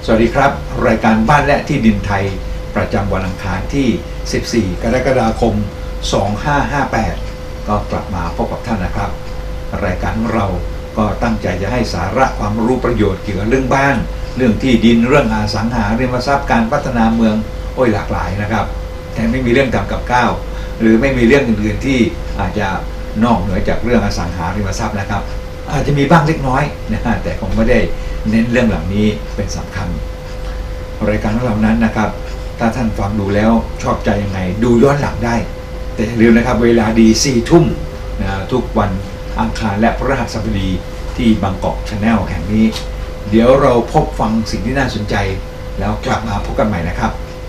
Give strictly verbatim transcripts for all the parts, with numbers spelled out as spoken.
สวัสดีครับรายการบ้านและที่ดินไทยประจำวันอังคารที่สิบสี่กรกฎาคมสองพันห้าร้อยห้าสิบแปดก็กลับมาพบกับท่านนะครับรายการของเราก็ตั้งใจจะให้สาระความรู้ประโยชน์เกี่ยวกับเรื่องบ้านเรื่องที่ดินเรื่องอสังหาริมทรัพย์การพัฒนาเมืองโอ้ยหลากหลายนะครับแต่ไม่มีเรื่องทำกับข้าวหรือไม่มีเรื่องอื่นๆที่อาจจะนอกเหนือจากเรื่องอสังหาริมทรัพย์นะครับอาจจะมีบ้างเล็กน้อยนะฮะแต่คงไม่ได้เน้นเรื่องเหล่านี้เป็นสำคัญรายการของเรานั้นนะครับถ้าท่านฟังดูแล้วชอบใจยังไงดูย้อนหลังได้แต่อย่าลืมนะครับเวลาดีสี่ทุ่มนะทุกวันอังคารและพฤหัสบดีที่บางกอกชาแนลแห่งนี้เดี๋ยวเราพบฟังสิ่งที่น่าสนใจแล้วกลับมาพบกันใหม่นะครับ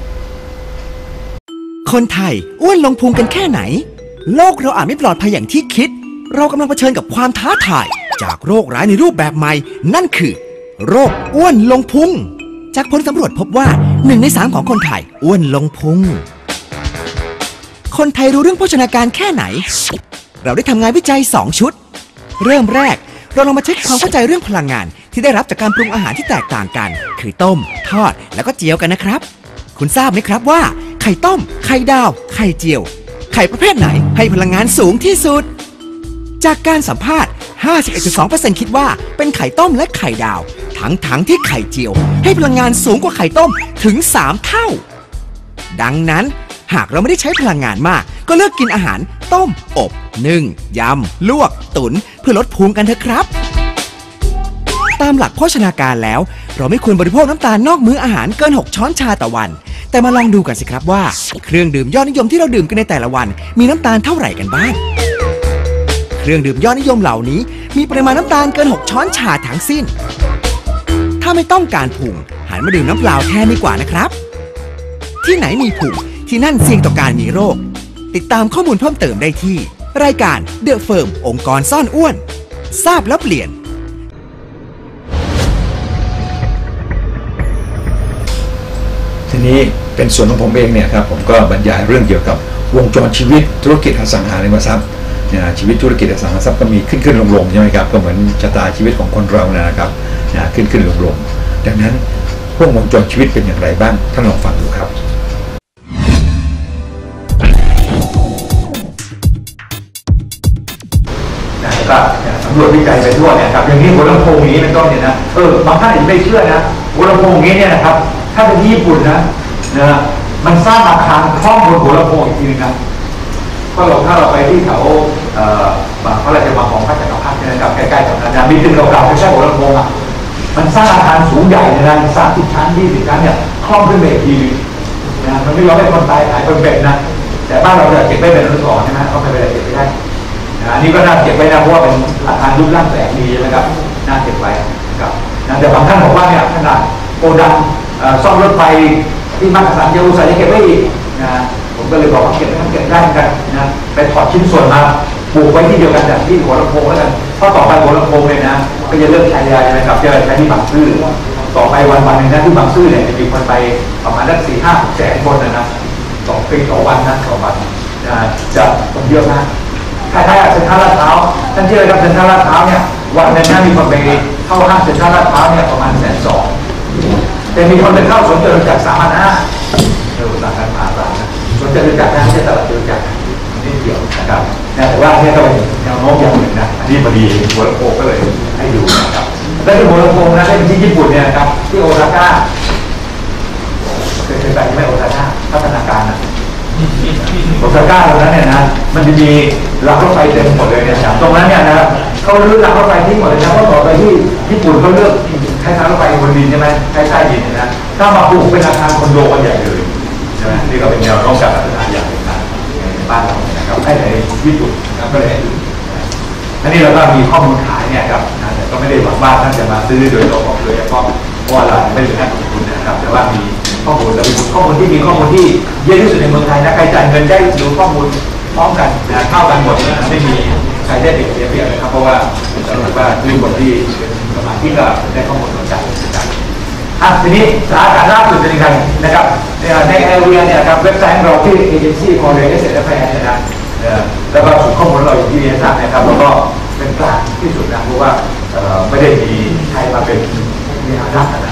คนไทยอ้วนลงพุงกันแค่ไหนโลกเราอาจไม่ปลอดภัยอย่างที่คิดเรากำลังเผชิญกับความท้าทายจากโรคร้ายในรูปแบบใหม่นั่นคือโรคอ้วนลงพุงจากผลสำรวจพบว่าหนึ่งในสามของคนไทยอ้วนลงพุงคนไทยรู้เรื่องโภชนาการแค่ไหนเราได้ทำงานวิจัยสองชุดเริ่มแรกเราลองมาเช็คความเข้าใจเรื่องพลังงานที่ได้รับจากการปรุงอาหารที่แตกต่างกันคือต้มทอดแล้วก็เจียวกันนะครับคุณทราบไหมครับว่าไข่ต้มไข่ดาวไข่เจียวไข่ประเภทไหนให้พลังงานสูงที่สุดจากการสัมภาษณ์ ห้าสิบเอ็ดจุดสองเปอร์เซ็นต์ คิดว่าเป็นไข่ต้มและไข่ดาวทั้งทั้งที่ไข่เจียวให้พลังงานสูงกว่าไข่ต้มถึงสามเท่าดังนั้นหากเราไม่ได้ใช้พลังงานมากก็เลือกกินอาหารต้มอบนึ่งยำลวกตุ๋นเพื่อลดพุงกันเถอะครับตามหลักโภชนาการแล้วเราไม่ควรบริโภคน้ำตาลนอกมื้ออาหารเกินหกช้อนชาต่อวันแต่มาลองดูกันสิครับว่าเครื่องดื่มยอดนิยมที่เราดื่มกันในแต่ละวันมีน้ำตาลเท่าไหร่กันบ้างเครื่องดื่มยอดนิยมเหล่านี้มีปริมาณน้ำตาลเกินหกช้อนชาทั้งสิ้นถ้าไม่ต้องการพุงหันมาดื่มน้ำเปล่าแทนดีกว่านะครับที่ไหนมีพุงที่นั่นเสี่ยงต่อการมีโรคติดตามข้อมูลเพิ่มเติมได้ที่รายการเดอะเฟิร์มองค์กรซ่อนอ้วนทราบแล้วเปลี่ยนทีนี้เป็นส่วนของผมเองเนี่ยครับผมก็บรรยายเรื่องเกี่ยวกับวงจรชีวิตธุรกิจอสังหาริมทรัพย์ชีวิตธุรกิจอสังหาริมทรัพย์ก็มีขึ้นขึ้นลงลงใช่ไหมครับก็เหมือนชะตาชีวิตของคนเรานะครับขึ้นขึ้นลงลงดังนั้นพวกวงจรชีวิตเป็นอย่างไรบ้างท่านลองฟังดูครับก็สำรวจวิจัยไปทั่วเนี่ยครับอย่างนี้หัวลำโพงนี้เป็นต้นเนี่ยนะเออบางท่านอาจจะไม่เชื่อนะหัวลำโพงนี้เนี่ยนะครับถ้าเป็นที่ญี่ปุ่นนะนะมันสร้างอาคารครอบบนหัวลำโพงอีกทีนึงครับก็เราถ้าเราไปที่แถวเอ่อบางพระราชวังของพระจักรพรรดินะครับใกล้ๆกับนั้นนะมีตึกเก่าๆใกล้ๆหัวลำโพงอ่ะมันสร้างอาคารสูงใหญ่ในนั้นสามสิบชั้นยี่สิบชั้นเนี่ยครอบขึ้นไปอีกทีนึงนะมันไม่ยอมให้คนตายขายเป็นเป็ดนะแต่บ้านเราเนี่ยเก็บไว้เป็นอนุสรณ์ใช่ไหมเอาไปเป็นเก็บไม่ได้อันนี้ก็น่าเก็บไว้นะเพราะว่าเป็นอาคารรูปร่างแปลกดีนะครับน่าเก็บไว้นะครับแต่บางท่านบอกว่าเนี่ยขนาดโกดังซ่อมรถไฟที่มักกะสันเยรูซาเล็มเก็บไว้อีกนะผมก็เลยบอกว่าเก็บไม่ทำเก็บได้กันนะไปถอดชิ้นส่วนมาปลูกไว้ที่เดียวกันจากที่หัวลำโพงแล้วกันเพราะต่อไปหัวลำโพงเลยนะก็จะเริ่มใช้ยาใช่ไหมครับจะใช้ที่บางซื่อต่อไปวันวันหนึ่งนะที่บางซื่อเนี่ยจะมีคนไปประมาณสักสี่ห้าแสนคนนะนะต่อปีต่อวันนะต่อวันจะคนเยอะมากคล้ายๆเซ็นทรัลลาดพร้าวท่านเชื่อไหมครับเซ็นทรัลลาดพร้าวเนี่ยวันนึงนะมีคนไปเข้าห้างเซ็นทรัลลาดพร้าวเนี่ยประมาณแสนสองแต่มีคนไปเข้าสวนจตุจักรสามพันห้าเออต่างกันมากนะสวนจตุจักรนะไม่ใช่ตลาดจตุจักรนี่เกี่ยวนะครับแต่ว่าเนี่ยก็เป็นแนวโน้มอย่างหนึ่งนะอันนี้พอดีหัวลำโพงก็เลยให้ดูนะครับและที่หัวลำโพงนะที่ที่ญี่ปุ่นเนี่ยนะครับที่โอซาก้าเคยไปไหมโอซาก้าพัฒนาการนะโอซาก้าตรงนั้นเนี่ยนะมันจะมีรางรถไฟเต็มหมดเลยเนี่ยตรงนั้นเนี่ยนะเขาเลือกรางรถไฟที่หมดเลยนะเพราะต่อไปที่ญี่ปุ่นเขาเลือกใช้ทางรถไฟบนดินใช่ไหมใช้ใต้ดินนะถ้ามาปลูกเป็นอาคารคอนโดกันใหญ่เลยใช่ไหมนี่ก็เป็นแนวโน้มการพัฒนาอย่างหนึ่งนะในบ้านเรานะครับให้ในญี่ปุ่นนะก็เลยให้ดูอันนี้เราก็มีข้อมูลขายเนี่ยครับนะแต่ก็ไม่ได้หวังว่าท่านจะมาซื้อโดยตรงโดยเฉพาะเพราะว่าเราไม่ได้ให้ลงทุนนะครับแต่ว่ามีข้อมูลและมีข้อมูลที่มีข้อมูลที่เยอะที่สุดในเมืองไทยนะใครจ่ายเงินได้ดูข้อมูลพร้อมกันนะเท่ากันหมดนะไม่มีใครได้เปรียบเทียบเลยครับเพราะว่าเราถือว่าด้วยคนที่สมาชิกก็ได้ข้อมูลสนใจกันอ่ะทีนี้สถานการณ์ล่าสุดเป็นยังไงนะครับในแอเรียเนี่ยครับเว็บไซต์เราที่เอเจนซี่คอร์เรเอสเซอร์แพร์เนี่ยนะแล้วก็ส่งข้อมูลเราอย่างที่เรียนทราบนะครับแล้วก็เป็นกลางที่สุดนะเพราะว่าไม่ได้มีใครมาเป็นมีอารักนะครับ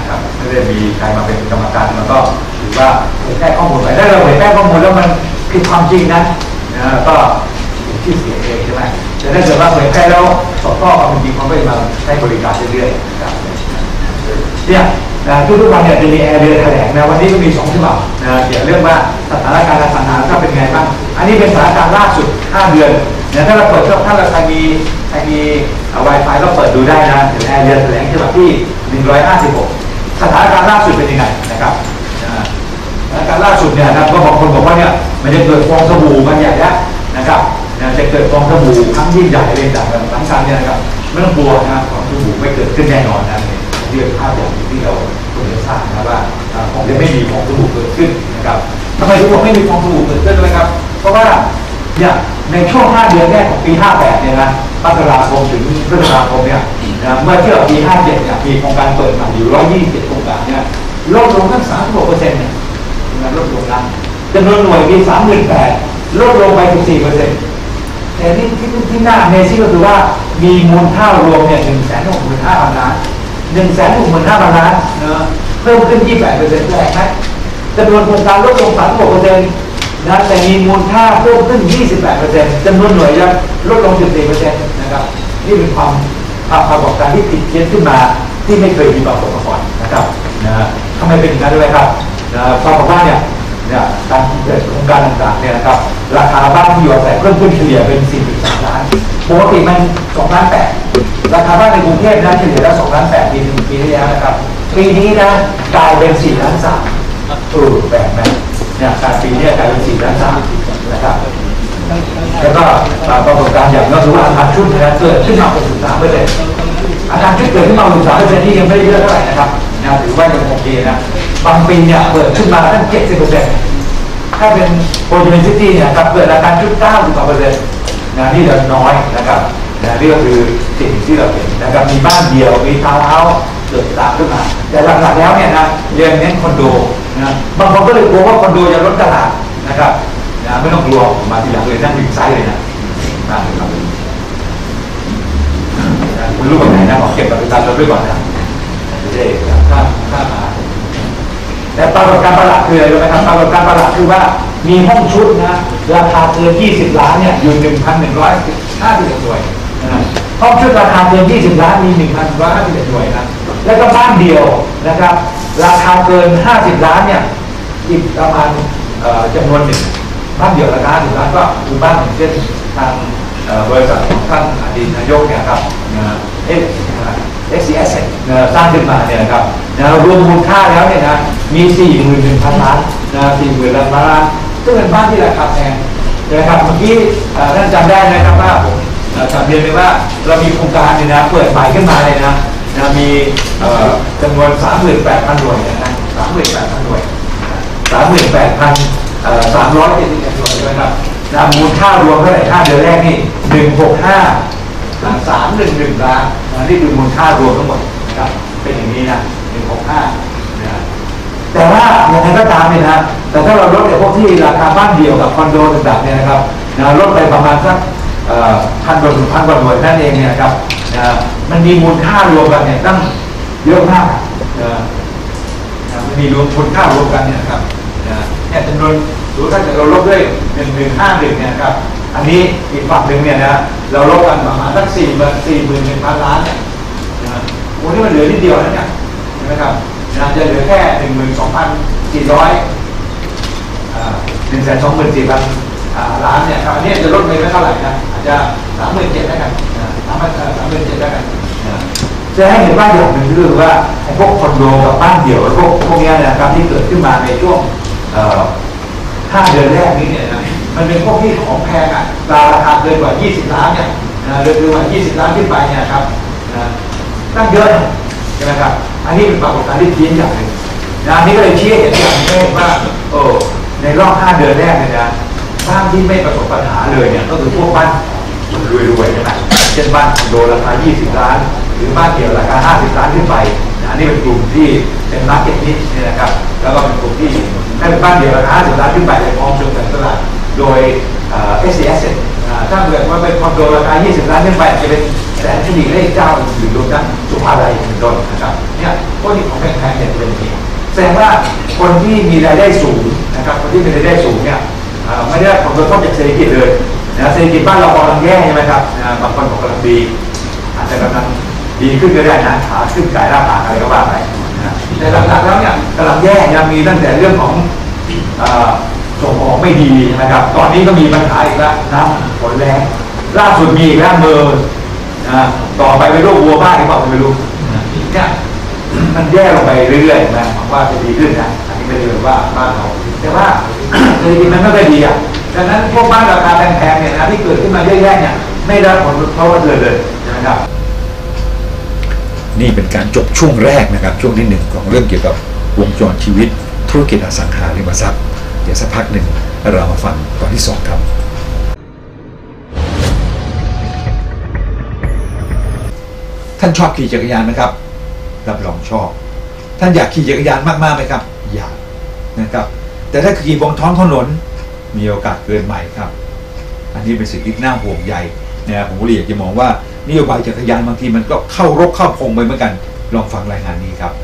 ไม่ได้มีใครมาเป็นกรรมการมันก็ถือว่าเผยแพร่ข้อมูลไปถ้าเราเผยแพร่ข้อมูลแล้วมันคือความจริงนะนะก็ชื่อเสียงเองใช่ไหมแต่ถ้าเกิดว่าเผยแพร่แล้วสอดคล้องกับความจริงมันก็จะมาใช้บริการเรื่อยๆนะครับเนี่ยนะทุกๆวันเนี่ยจะมีแอร์เรียแถลงนะวันนี้ก็มีสองฉบับนะเกี่ยวเรื่องว่าสถานการณ์การสังหารก็เป็นไงบ้างอันนี้เป็นสถานการณ์ล่าสุดห้าเดือนเนี่ยถ้าเราเปิดถ้าเราใครมีใครมี Wi-Fi ก็เปิดดูได้นะเดี๋ยวแอร์เรียแถลงฉบับที่หนึ่งร้อยห้าสิบหกสถานการณ์ล่าสุดเป็นยังไงนะครับสถานการณ์ล่าสุดเนี่ยนะก็บางคนบอกว่าเนี่ยมันจะเกิดฟองสบู่กันใหญ่แล้วนะครับจะเกิดฟองสบู่ครั้งยิ่งใหญ่เลยจากสำคัญเนี่ยนะครับไม่ต้องกลัวนะฟองสบู่ไม่เกิดขึ้นแน่นอนนะที่เป็นภาพอย่างที่เราควรจะทราบนะว่าคงจะไม่มีฟองสบู่เกิดขึ้นนะครับทำไมถึงบอกไม่มีฟองสบู่เกิดขึ้นด้วยครับเพราะว่าเนี่ยในช่วงห้าเดือนแรกของปีห้าแปดเนี่ยนะมกราคมถึงพฤษภาคมเนี่ยนะเมื่อเทียบกับปีห้าเจ็ดเนี่ยมีโครงการเปิดใหม่อยู่หนึ่งร้อยยี่สิบเจ็ดโครงการเนี่ยลดลงตั้งสามสิบหกเปอร์เซ็นต์เนี่ยลดลงนะจำนวนหน่วยมีสามหมื่นแปดลดลงไปสิบสี่เปอร์เซ็นต์แต่ที่ที่ที่น่าเมซี่ก็คือว่ามีมูลค่ารวมเนี่ยหนึ่งแสนหกหมื่นห้าพันล้านหนึ่งแสนหกหมื่นห้าพันล้านเนอะเพิ่มขึ้นยี่สิบแปดเปอร์เซ็นต์แรกไหมจำนวนโครงการลดลงสามสิบหกเปอร์เซ็นต์นะแต่มีมูลค่าเพิ่มขึ้นยี่สิบแปดเปอร์เซ็นต์จำนวนหน่วยยังลดลงสิบสี่เปอร์เซ็นต์นะครับนี่เป็นความปรากฏการณ์ที่ผิดเพี้ยนขึ้นมาที่ไม่เคยมีปรากฏมาก่อนนะครับนะทำไมเป็นอย่างนั้นด้วยครับนะปรากฏว่าเนี่ยเนี่ยการเกิดโครงการต่างๆเนี่ยนะครับราคาบ้านที่อยู่อาศัยเพิ่มขึ้นเฉลี่ยเป็น สี่จุดสาม ล้านปกติมันสองล้านแปดราคาบ้านในกรุงเทพนะเฉลี่ยแล้วสองล้านแปดปีหนึ่งปีที่แล้วนะครับปีนี้นะกลายเป็นสี่ล้านสามเออแปลกไหมเนี่ยการปีนี้กลายเป็นสี่ล้านสามนะครับแล้วก็ปรากฏการณ์อย่างก็คือว่าอาคารชุดนะเกิดขึ้นมาเป็นสิบสามเปอร์เซ็นต์อาคารชุดเกิดขึ้นมาเป็นสิบสามเปอร์เซ็นต์ที่ยังไม่ได้เยอะเท่าไหร่นะครับนะถือว่ายังโอเคนะบางปีเนี่ยเปิดขึ้นมาตั้งเจ็ดสิบเปอร์เซ็นต์ถ้าเป็นโปรเจกต์ซิตี้เนี่ยครับเกิดอาคารชุดเก้าสิบกว่าเปอร์เซ็นต์นะนี่เราน้อยนะครับนะนี่ก็คือสิ่งที่เราเห็นนะครับมีบ้านเดียวมีทาวน์เฮาส์เกิดตามขึ้นมาแต่หลักๆแล้วเนี่ยนะเรียนเน้นคอนโดนะบางคนก็เลยกลัวว่าคอนโดจะลดตลาดนะครับนะไม่ต้องกลัวมาทีหลังเลยนั่งดึงไซส์เลยนะนั่งเลยครับคุณรู้แบบไหนนะขอเก็บกับการลดด้วยก่อนนะไม่ได้ข้ามข้ามมาแต่ปรากฏการณ์ประหลาดคืออะไรรู้ไหมครับปรากฏการณ์ประหลาดคือว่ามีห้องชุดนะราคาเกินยี่สิบล้านเนี่ยอยู่ หนึ่งพันหนึ่งร้อยห้าสิบเอ็ด หน่วยนะห้องชุดราคาเกินยี่สิบล้านมี หนึ่งพันหนึ่งร้อยห้าสิบเอ็ด หน่วยนะแล้วก็บ้านเดียวนะครับราคาเกินห้าสิบล้านเนี่ยอีกประมาณจำนวนหนึ่งบ้านเดียวราคาห้าสิบล้านก็คือบ้านอย่างเช่นทางบริษัทของท่านอดีตนายกเนี่ยครับเอสเอสซีเอสสร้างขึ้นมาเนี่ยนะครับรวมมูลค่าแล้วเนี่ยนะมี สี่หมื่นหนึ่งพัน ล้านนะสี่หมื่นล้านล้านซึ่งเป็นบ้านที่ราคาแพงนะครับเมื่อกี้ท่านจำได้นะครับว่าผมจำเรียนไปว่าเรามีโครงการเนี่ยนะเปิดใหม่ขึ้นมาเลยนะนะมีจำนวน สามหมื่นแปดพัน หน่วยนะ สามหมื่นแปดพัน หน่วย สามหมื่นแปดพัน สามร้อยเจ็ดสิบเอ็ด หน่วยใช่ไหมครับนะมูลค่ารวมเท่าไหร่ห้าเดือนแรกนี่หนึ่งหกห้าสามหนึ่งหนึ่งล้านนี่คือมูลค่ารวมทั้งหมดนะครับเป็นอย่างนี้นะหนึ่งหกห้านะแต่ว่าอย่างไรก็ตามเนี่ยนะแต่ถ้าเราลดไอ้พวกที่ราคาบ้านเดี่ยวกับคอนโดต่างๆเนี่ยนะครับนะลดไปประมาณสักพันกว่าถึงพันกว่าหน่วยนั่นเองเนี่ยนะครับนะมันมีมูลค่ารวมกันเนี่ยตั้งเยอะมากนะมันมีรวมมูลค่ารวมกันเนี่ยนะครับนะเนี่ยจำนวนดูถ้าเกิดเราลดด้วยหนึ่งหนึ่งห้าหนึ่งเนี่ยครับอันนี้อีกฝั่งหนึ่งเนี่ยนะเราลดกันประมาณสักสี่หมื่นสี่หมื่นหนึ่งพันล้านเนี่ยนะโอ้นี่มันเหลือนิดเดียวนะเนี่ยใช่ไหมครับนะจะเหลือแค่หนึ่งหมื่นสองพันสี่ร้อยหนึ่งแสนสองหมื่นสี่พันล้านเนี่ยครับอันนี้จะลดไปไม่เท่าไหร่นะอาจจะสามหมื่นเจ็ดได้กันสามพันสามหมื่นเจ็ดได้กันจะให้เห็นว่าอย่างหนึ่งคือว่าพวกคอนโดกับบ้านเดี่ยวพวกพวกนี้นะครับที่เกิดขึ้นมาในช่วงห้าเดือนแรกนี้เนี่ยนะมันเป็นพวกที่ของแพงอ่ะราคาเกินกว่ายี่สิบล้านเนี่ยเกินกว่ายี่สิบล้านขึ้นไปเนี่ยครับตั้งเยอะใช่ไหมครับอันนี้เป็นปรากฏการณ์ที่ชี้อย่างหนึ่งนะอันนี้ก็เลยชี้เห็นอย่างนี้เห็นว่าโอ้ในรอบห้าเดือนแรกเนี่ยนะบ้านที่ไม่ประสบปัญหาเลยเนี่ยก็คือพวกบ้านรวยๆใช่ไหมเช่นบ้านคอนโดราคายี่สิบล้านหรือบ้านเดี่ยวราคาห้าสิบล้านขึ้นไปอันนี้เป็นกลุ่มที่เป็นมาร์เก็ตนิชเนี่ยนะครับแล้วก็เป็นกลุ่มที่ถ้าเป็นบ้านเดี่ยวราคาห้าสิบล้านขึ้นไปในพร้อมเชิงการตลาดโดยเอสซีเอสถ้าเกิดว่าเป็นคอนโดราคายี่สิบล้านขึ้นไปจะเป็นแสนสิริเลขเจ้าหรือรวมทั้งสุภาลัยเป็นต้นนะครับเนี่ยพวกนี้ของแพงๆเนี่ยเป็นอย่างนี้แสดงว่าคนที่มีรายได้สูงนะครับคนที่มีรายได้สูงเนี่ยไม่ได้ผลกระทบจากเศรษฐกิจเลยนะเศรษฐกิจบ้านเรากำลังแย่ใช่ไหมครับบางคนบอกกำลังดีอาจจะกำลังดีขึ้นก็ได้นะขาขึ้นกายร่างกายอะไรก็ว่าไปนะแต่หลักๆแล้วเนี่ยกำลังแย่ยังมีตั้งแต่เรื่องของส่งออกไม่ดีนะครับตอนนี้ก็มีปัญหาอีกแล้วน้ำฝนแรงล่าสุดมีอีกแล้วเมืองนะต่อไปเป็นโรควัวบ้าหรือเปล่าไม่รู้เนี่ยมันแย่ลงไปเรื่อยๆนะหวังว่าจะดีขึ้นนะอันนี้ก็เลยว่าบ้านเราแต่ว่าเศรษฐกิจมันไม่ค่อยดีอ่ะดังนั้นพวกบ้านราคาแพงๆเนี่ยนะที่เกิดขึ้นมาเยอะแยะเนี่ยไม่ได้ผลกระทบเลยเลยใช่ไหมครับนี่เป็นการจบช่วงแรกนะครับช่วงที่หนึ่งของเรื่องเกี่ยวกับวงจรชีวิตธุรกิจอสังหาริมทรัพย์เดี๋ยวสักพักหนึ่งเรามาฟังตอนที่สองครับท่านชอบขี่จักรยานไหมครับรับรองชอบท่านอยากขี่จักรยานมากๆไหมครับอยากนะครับแต่ถ้าขี่บนท้องถนนมีโอกาสเกิดใหม่ครับอันนี้เป็นสิ่งที่น่าห่วงใยนะครับผมก็เลยอยากจะมองว่านโยบายจักรยานบางทีมันก็เข้ารกเข้าพงไปเหมือนกันลองฟังรายงานนี้ครับ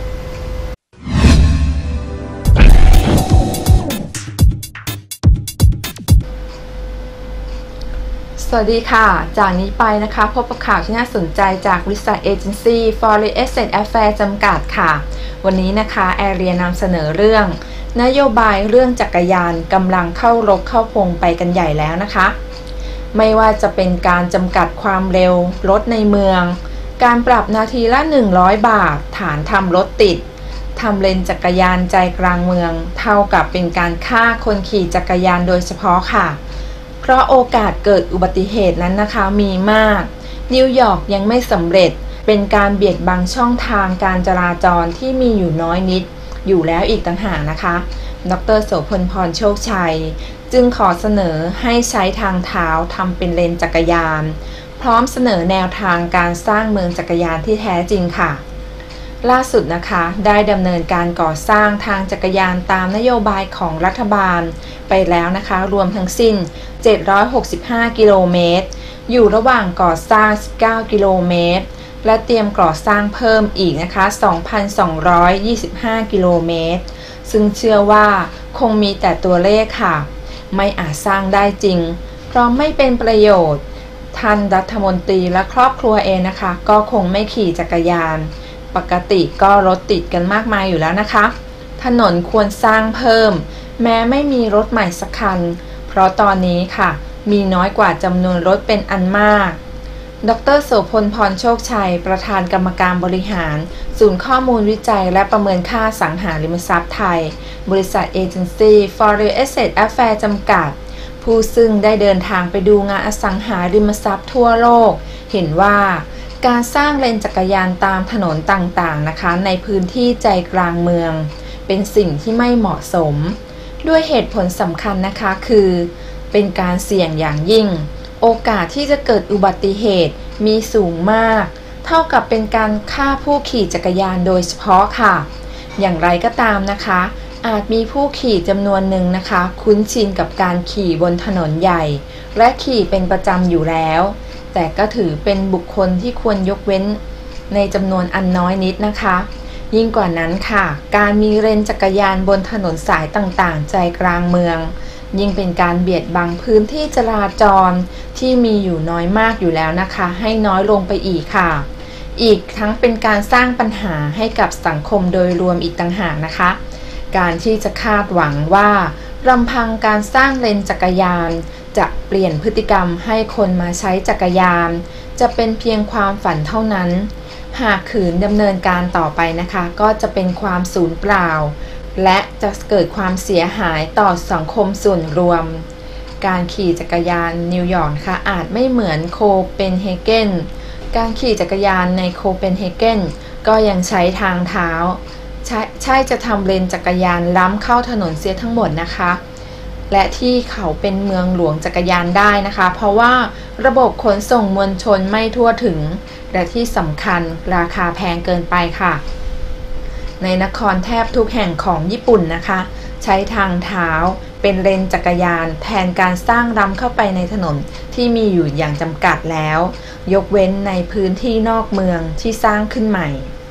สวัสดีค่ะจากนี้ไปนะคะพบกับข่าวที่น่าสนใจจากบริษัทเอเจนซี่ Foreign Asset Affairs จำกัดค่ะวันนี้นะคะแอเรียนำเสนอเรื่องนโยบายเรื่องจักรยานกำลังเข้ารกเข้าพงไปกันใหญ่แล้วนะคะไม่ว่าจะเป็นการจำกัดความเร็วรถในเมืองการปรับนาทีละหนึ่งร้อยบาทฐานทำรถติดทำเลนจักรยานใจกลางเมืองเท่ากับเป็นการฆ่าคนขี่จักรยานโดยเฉพาะค่ะเพราะโอกาสเกิดอุบัติเหตุนั้นนะคะมีมากนิวยอร์กยังไม่สำเร็จเป็นการเบียดบังช่องทางการจราจรที่มีอยู่น้อยนิดอยู่แล้วอีกต่างหากนะคะดร.โสพลพรโชคชัยจึงขอเสนอให้ใช้ทางเท้าทำเป็นเลนจักรยานพร้อมเสนอแนวทางการสร้างเมืองจักรยานที่แท้จริงค่ะล่าสุดนะคะได้ดำเนินการก่อสร้างทางจักรยานตามนโยบายของรัฐบาลไปแล้วนะคะรวมทั้งสิ้นเจ็ดร้อยหกสิบห้ากิโลเมตรอยู่ระหว่างก่อสร้างสิบเก้ากิโลเมตรและเตรียมก่อสร้างเพิ่มอีกนะคะ สองพันสองร้อยยี่สิบห้ากิโลเมตรซึ่งเชื่อว่าคงมีแต่ตัวเลขค่ะไม่อาจสร้างได้จริงเพราะไม่เป็นประโยชน์ท่านรัฐมนตรีและครอบครัวเองนะคะก็คงไม่ขี่จักรยานปกติก็รถติดกันมากมายอยู่แล้วนะคะถนนควรสร้างเพิ่มแม้ไม่มีรถใหม่สักคันเพราะตอนนี้ค่ะมีน้อยกว่าจำนวนรถเป็นอันมากดร.โสพลพรโชคชัยประธานกรรมการบริหารศูนย์ข้อมูลวิจัยและประเมินค่าอสังหาริมทรัพย์ไทยบริษัทเอเจนซี่ Foreign Asset Affairs จำกัดผู้ซึ่งได้เดินทางไปดูงานอสังหาริมทรัพย์ทั่วโลกเห็นว่าการสร้างเลนจักรยานตามถนนต่างๆนะคะในพื้นที่ใจกลางเมืองเป็นสิ่งที่ไม่เหมาะสมด้วยเหตุผลสำคัญนะคะคือเป็นการเสี่ยงอย่างยิ่งโอกาสที่จะเกิดอุบัติเหตุมีสูงมากเท่ากับเป็นการฆ่าผู้ขี่จักรยานโดยเฉพาะค่ะอย่างไรก็ตามนะคะอาจมีผู้ขี่จำนวนหนึ่งนะคะคุ้นชินกับการขี่บนถนนใหญ่และขี่เป็นประจำอยู่แล้วแต่ก็ถือเป็นบุคคลที่ควรยกเว้นในจำนวนอันน้อยนิดนะคะยิ่งกว่านั้นค่ะการมีเลนจักรยานบนถนนสายต่างๆใจกลางเมืองยิ่งเป็นการเบียดบังพื้นที่จราจรที่มีอยู่น้อยมากอยู่แล้วนะคะให้น้อยลงไปอีกค่ะอีกทั้งเป็นการสร้างปัญหาให้กับสังคมโดยรวมอีกต่างหากนะคะการที่จะคาดหวังว่าลำพังการสร้างเลนจักรยานจะเปลี่ยนพฤติกรรมให้คนมาใช้จักรยานจะเป็นเพียงความฝันเท่านั้นหากขืนดำเนินการต่อไปนะคะก็จะเป็นความสูญเปล่าและจะเกิดความเสียหายต่อสังคมส่วนรวมการขี่จักรยานนิวยอร์กค่ะอาจไม่เหมือนโคเปนเฮเกนการขี่จักรยานในโคเปนเฮเกนก็ยังใช้ทางเท้าใช่ใช่จะทำเลนจักรยานล้ำเข้าถนนเสียทั้งหมดนะคะและที่เขาเป็นเมืองหลวงจักรยานได้นะคะเพราะว่าระบบขนส่งมวลชนไม่ทั่วถึงและที่สำคัญราคาแพงเกินไปค่ะในนครแทบทุกแห่งของญี่ปุ่นนะคะใช้ทางเท้าเป็นเลนจักรยานแทนการสร้างล้ำเข้าไปในถนนที่มีอยู่อย่างจำกัดแล้วยกเว้นในพื้นที่นอกเมืองที่สร้างขึ้นใหม่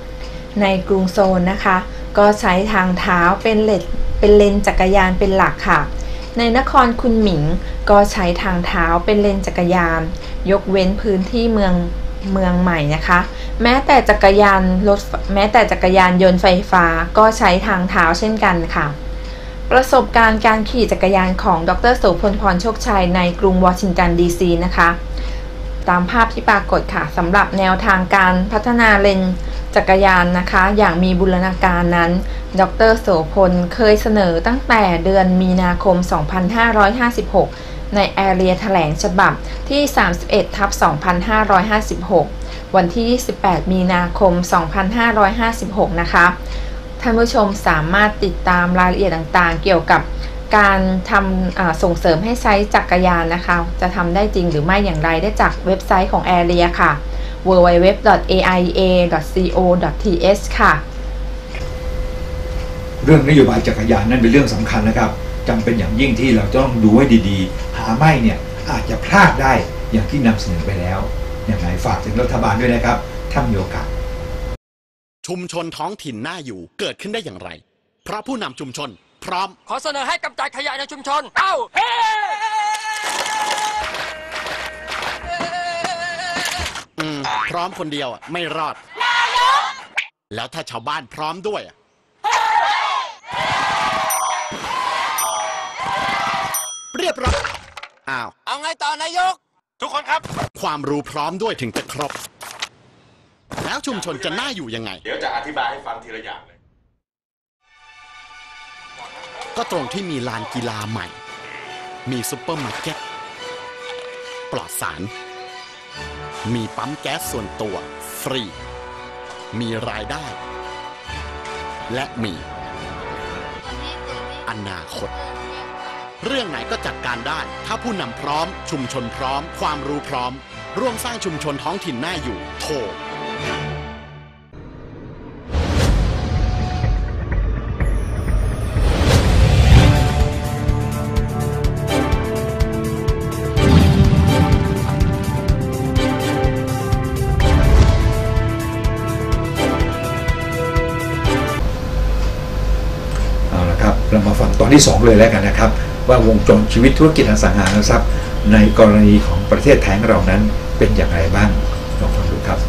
ในกรุงโซลนะคะก็ใช้ทางเท้าเป็นเลนเป็นเลนจักรยานเป็นหลักค่ะในนครคุนหมิงก็ใช้ทางเท้าเป็นเลนจักรยานยกเว้นพื้นที่เมืองเมืองใหม่นะคะแม้แต่จักรยานรถแม้แต่จักรยานยนต์ไฟฟ้าก็ใช้ทางเท้าเช่นกันค่ะประสบการณ์การขี่จักรยานของดร.โสพล พรโชคชัยในกรุงวอชิงตันดีซีนะคะตามภาพที่ปรากฏค่ะสำหรับแนวทางการพัฒนาเลนจักรยานนะคะอย่างมีบูรณาการนั้นดร.โสพลเคยเสนอตั้งแต่เดือนมีนาคม สองพันห้าร้อยห้าสิบหก ในแอเรียแถลงฉบับที่ สามสิบเอ็ดทับสองพันห้าร้อยห้าสิบหก วันที่ ยี่สิบแปด มีนาคม สองพันห้าร้อยห้าสิบหก นะคะท่านผู้ชมสามารถติดตามรายละเอียดต่างๆเกี่ยวกับการทำส่งเสริมให้ใช้จักรยานนะคะจะทำได้จริงหรือไม่อย่างไรได้จากเว็บไซต์ของ Area ค่ะ ดับเบิลยู ดับเบิลยู ดับเบิลยู ดอท เอ ไอ เอ ดอท ซี โอ ดอท ที เอช ค่ะเรื่องนโยบายจักรยานนั้นเป็นเรื่องสำคัญนะครับจำเป็นอย่างยิ่งที่เราต้องดูให้ดีๆหาไม่เนี่ยอาจจะพลาดได้อย่างที่นำเสนอไปแล้วอย่างไรฝากถึงรัฐบาลด้วยนะครับถ้ามีโอกาสชุมชนท้องถิ่นน่าอยู่เกิดขึ้นได้อย่างไรเพราะผู้นำชุมชนพร้อมขอเสนอให้กำจัดขยะในชุมชนเอ้าเฮ้อืมพร้อมคนเดียวอ่ะไม่รอดแล้วถ้าชาวบ้านพร้อมด้วยอ่ะเรียบร้อยอ้าวเอาไงต่อนายกทุกคนครับความรู้พร้อมด้วยถึงจะครบแล้วชุมชนจะน่าอยู่ยังไงเดี๋ยวจะอธิบายให้ฟังทีละอย่างเลยก็ตรงที่มีลานกีฬาใหม่มีซุปเปอร์มาร์เก็ตปลอดสารมีปั๊มแก๊สส่วนตัวฟรีมีรายได้และมีอนาคตเรื่องไหนก็จัดการได้ถ้าผู้นำพร้อมชุมชนพร้อมความรู้พร้อมร่วมสร้างชุมชนท้องถิ่นน่าอยู่โทรเรามาฟังตอนที่สองเลยแล้วกันนะครับว่าวงจรชีวิตธุรกิจอสังหาริมทรัพย์ในกรณีของประเทศไทยของเรานั้นเป็นอย่างไรบ้างลองฟังดูครับ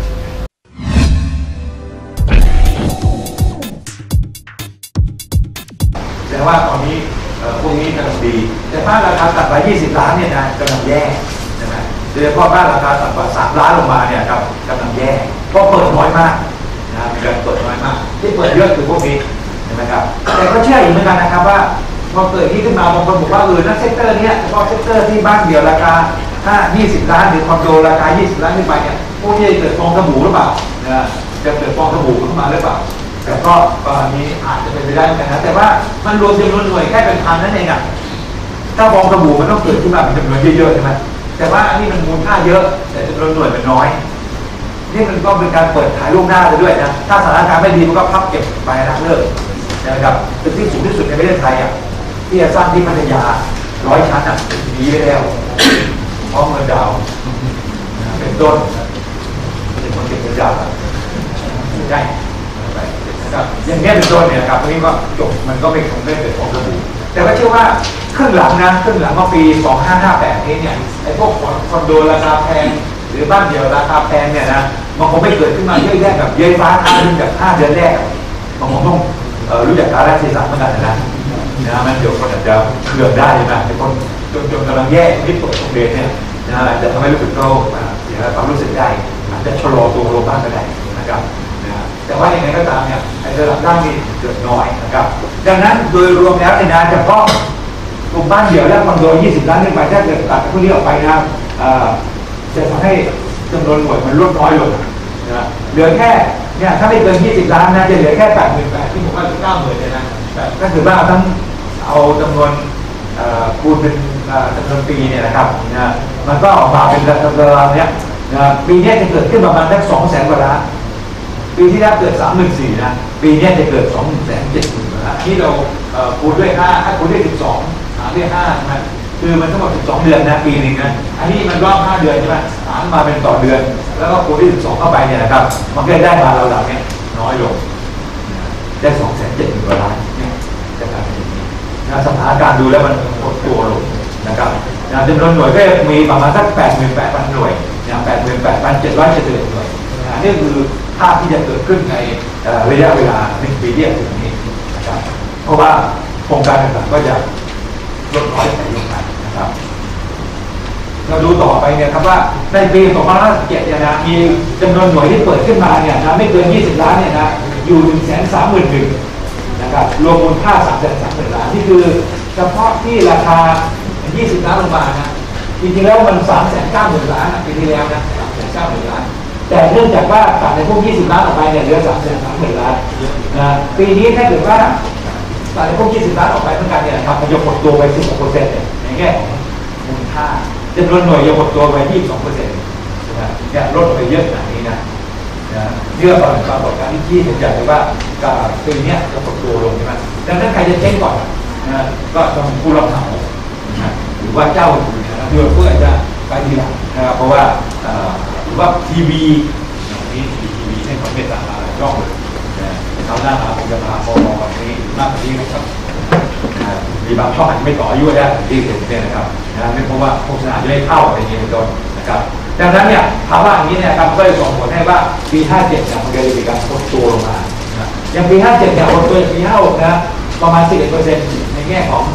แต่ว่าตอนนี้พวกนี้กำลังดีแต่บ้านราคาต่ำกว่ายี่สิบล้านเนี่ยนะกำลังแย่ใช่ไหมโดยเฉพาะบ้านราคาต่ำกว่าสามล้านลงมาเนี่ยครับกำลังแย่เพราะเปิดน้อยมากนะมีการเปิดน้อยมากที่เปิดเยอะคือพวกนี้ใช่ไหมครับแต่ก็เชื่ออีกเหมือนกันนะครับว่าพอเกิดที่ขึ้นมาบางคนบอกว่าเออนักเซกเตอร์นี้เฉพาะเซกเตอร์ที่บ้านเดี่ยวราคาห้า ยี่สิบล้านหรือคอนโดราคายี่สิบล้านขึ้นไปเนี่ยพวกนี้จะเกิดฟองสบู่หรือเปล่านะจะเกิดฟองสบู่ขึ้นมาหรือเปล่าแต่ก็กรณีอาจจะเป็นไปได้เหมือนกันนะแต่ว่ามันรวมจำนวนหน่วยแค่เป็นพันนั่นเองอ่ะถ้าฟองสบู่มันต้องเกิดขึ้นมาเป็นจำนวนเยอะๆใช่ไหมแต่ว่าอันนี้มันมูลค่าเยอะแต่จำนวนหน่วยมันน้อยนี่มันก็เป็นการเปิดขายล่วงหน้าไปด้วยนะถ้าสถานการณ์ไม่ดีมันก็พับเก็บไปนะเลิกนะครับตึกที่สูงที่สุดในประเทศไทยอ่ะที่จะสร้างที่พัทยาร้อยชั้นอ่ะดีไปแล้วพร้อมเงินดาวเป็นต้นเป็นคนเก็บเงินดาวใช่นะครับอย่างนี้เป็นต้นเนี่ยครับตรงนี้ก็จบมันก็ไม่คงได้เกิดของระบุแต่ว่าเชื่อว่าครึ่งหลังนะครึ่งหลังของปีสองพันห้าร้อยห้าสิบแปดนี้เนี่ยไอ้พวกคอนโดราคาแพงหรือบ้านเดี่ยวราคาแพงเนี่ยนะมันคงไม่เกิดขึ้นมาเยอะแยะแบบเย้ยฟ้าทาขึ้นจากห้าเดือนแรกมันคงต้องรู้จักการรักษาเหมือนกันนะนะมันเดี๋ยวคนอาจจะเคลื่อนได้นะไอ้คนจนจนกำลังแย่ที่ตกตรงเดนเนี่ยนะจะทำให้รู้สึกเขาเสียความรู้สึกได้อาจจะชะลอตัวลงบ้างก็ได้นะครับแต่ว่าอย่างไรก็ตามเนี่ยไอ้ระดับด้านนี้เกิดน้อยนะครับดังนั้นโดยรวมแล้วเนี่ยนะเฉพาะกลุ่มบ้านเดี่ยวและคอนโดยี่สิบล้านขึ้นไปถ้าเกิดตัดพวกนี้ออกไปนะจะทำให้จำนวนหน่วยมันลดน้อยลงนะเหลือแค่เนี่ยถ้าไม่เกินยี่สิบล้านนะจะเหลือแค่แปดหมื่นแปดที่ผมว่าเก้าหมื่นเนี่ยนะก็คือว่าทั้งเอาจำนวนคูณเป็นจำนวนปีเนี่ยนะครับนะมันก็ออกมาเป็นตารางเนี้ยนะปีนี้จะเกิดขึ้นประมาณสักสองแสนกว่าล้านปีที่แล้วเกิดสามหมื่นสี่นะปีนี้จะเกิดสองแสนเจ็ดหมื่นล้านที่เราคูณด้วยห้าถ้าคูณด้วยสิบสองหารด้วยห้านะคือมันทั้งหมดสิบสองเดือนนะปีนึงนะอันนี้มันรอบห้าเดือนใช่ไหมหารมาเป็นต่อเดือนแล้วก็คูณด้วยสิบสองเข้าไปเนี่ยนะครับมันก็ได้มาเราหลังเนี่ยน้อยลงได้สองแสนเจ็ดหมื่นกว่าล้านเนี่ยจะกลายเป็นอย่างนี้นะสถานการณ์ดูแล้วมันหดตัวลงนะครับนะจำนวนหน่วยก็มีประมาณสักแปดหมื่นแปดพันหน่วยนะแปดหมื่นแปดพันเจ็ดร้อยเจ็ดสิบเอ็ดหน่วยนะนี่คือภาพที่จะเกิดขึ้นในระยะเวลาหนึ่งปีที่จะถึงนี้นะครับเพราะว่าโครงการต่างๆก็จะลดน้อยไปลงไปนะครับเราดูต่อไปเนี่ยครับว่าในปีสองพันห้าร้อยสิบเจ็ดเนี่ยนะมีจำนวนหน่วยที่เปิดขึ้นมาเนี่ยนะไม่เกินยี่สิบล้านเนี่ยนะอยู่ หนึ่งแสนสามหมื่นหนึ่ง นะครับรวมมูลค่า สามแสนสามหมื่นล้านนี่คือเฉพาะที่ราคายี่สิบล้านลงมานะจริงๆแล้วมัน สามแสนเก้าหมื่นล้านปีที่แล้วนะ สามแสนเก้าหมื่นล้านแต่เนื่องจากว่าตัดในพวกยี่สิบล้านออกไปเนี่ยเหลือ สามแสนสามหมื่นล้านนะปีนี้ถ้าเกิดว่าตัดในพวกยี่สิบล้านออกไปเหมือนกันเนี่ยนะครับมันจะหดตัวไป สิบหกเปอร์เซ็นต์ ในแง่ของมูลค่าจำนวนหน่วยจะหดตัวไป ยี่สิบสองเปอร์เซ็นต์ นะเนี่ยลดไปเยอะขนาดนี้นะนะเรื่องของปรากฏการณ์ที่ที่ผมอยากจะว่าปีนี้จะหดตัวลงใช่ไหมดังนั้นใครจะเช็คก่อนนะก็ต้องผู้รับเหมาหรือว่าเจ้าอื่นนะเพื่อเพื่อจะไปทีหลังนะครับเพราะว่าหรือว่าทีวีนี่ทีวีเช่นของเมตตาช่องเลยนะเขาหน้ามาผมจะพาพอมวันนี้มากกว่านี้นะครับมีบางช่องอาจจะไม่ต่ออายุได้ที่เห็นเนี่ยนะครับนะไม่เพราะว่าโฆษณาจะไม่เข้าอะไรอย่างเงี้ยเป็นต้นนะครับดังนั้นเนี่ยภาวะอย่างนี้เนี่ยครับก็เลยส่งผลให้ว่าปีห้าสิบเจ็ดเนี่ยมันจะมีการหดตัวลงมาอย่างปีห้าสิบเจ็ดเนี่ยหดตัวอย่างปีห้าสิบหกนะประมาณ สิบเอ็ดเปอร์เซ็นต์ ในแง่ของ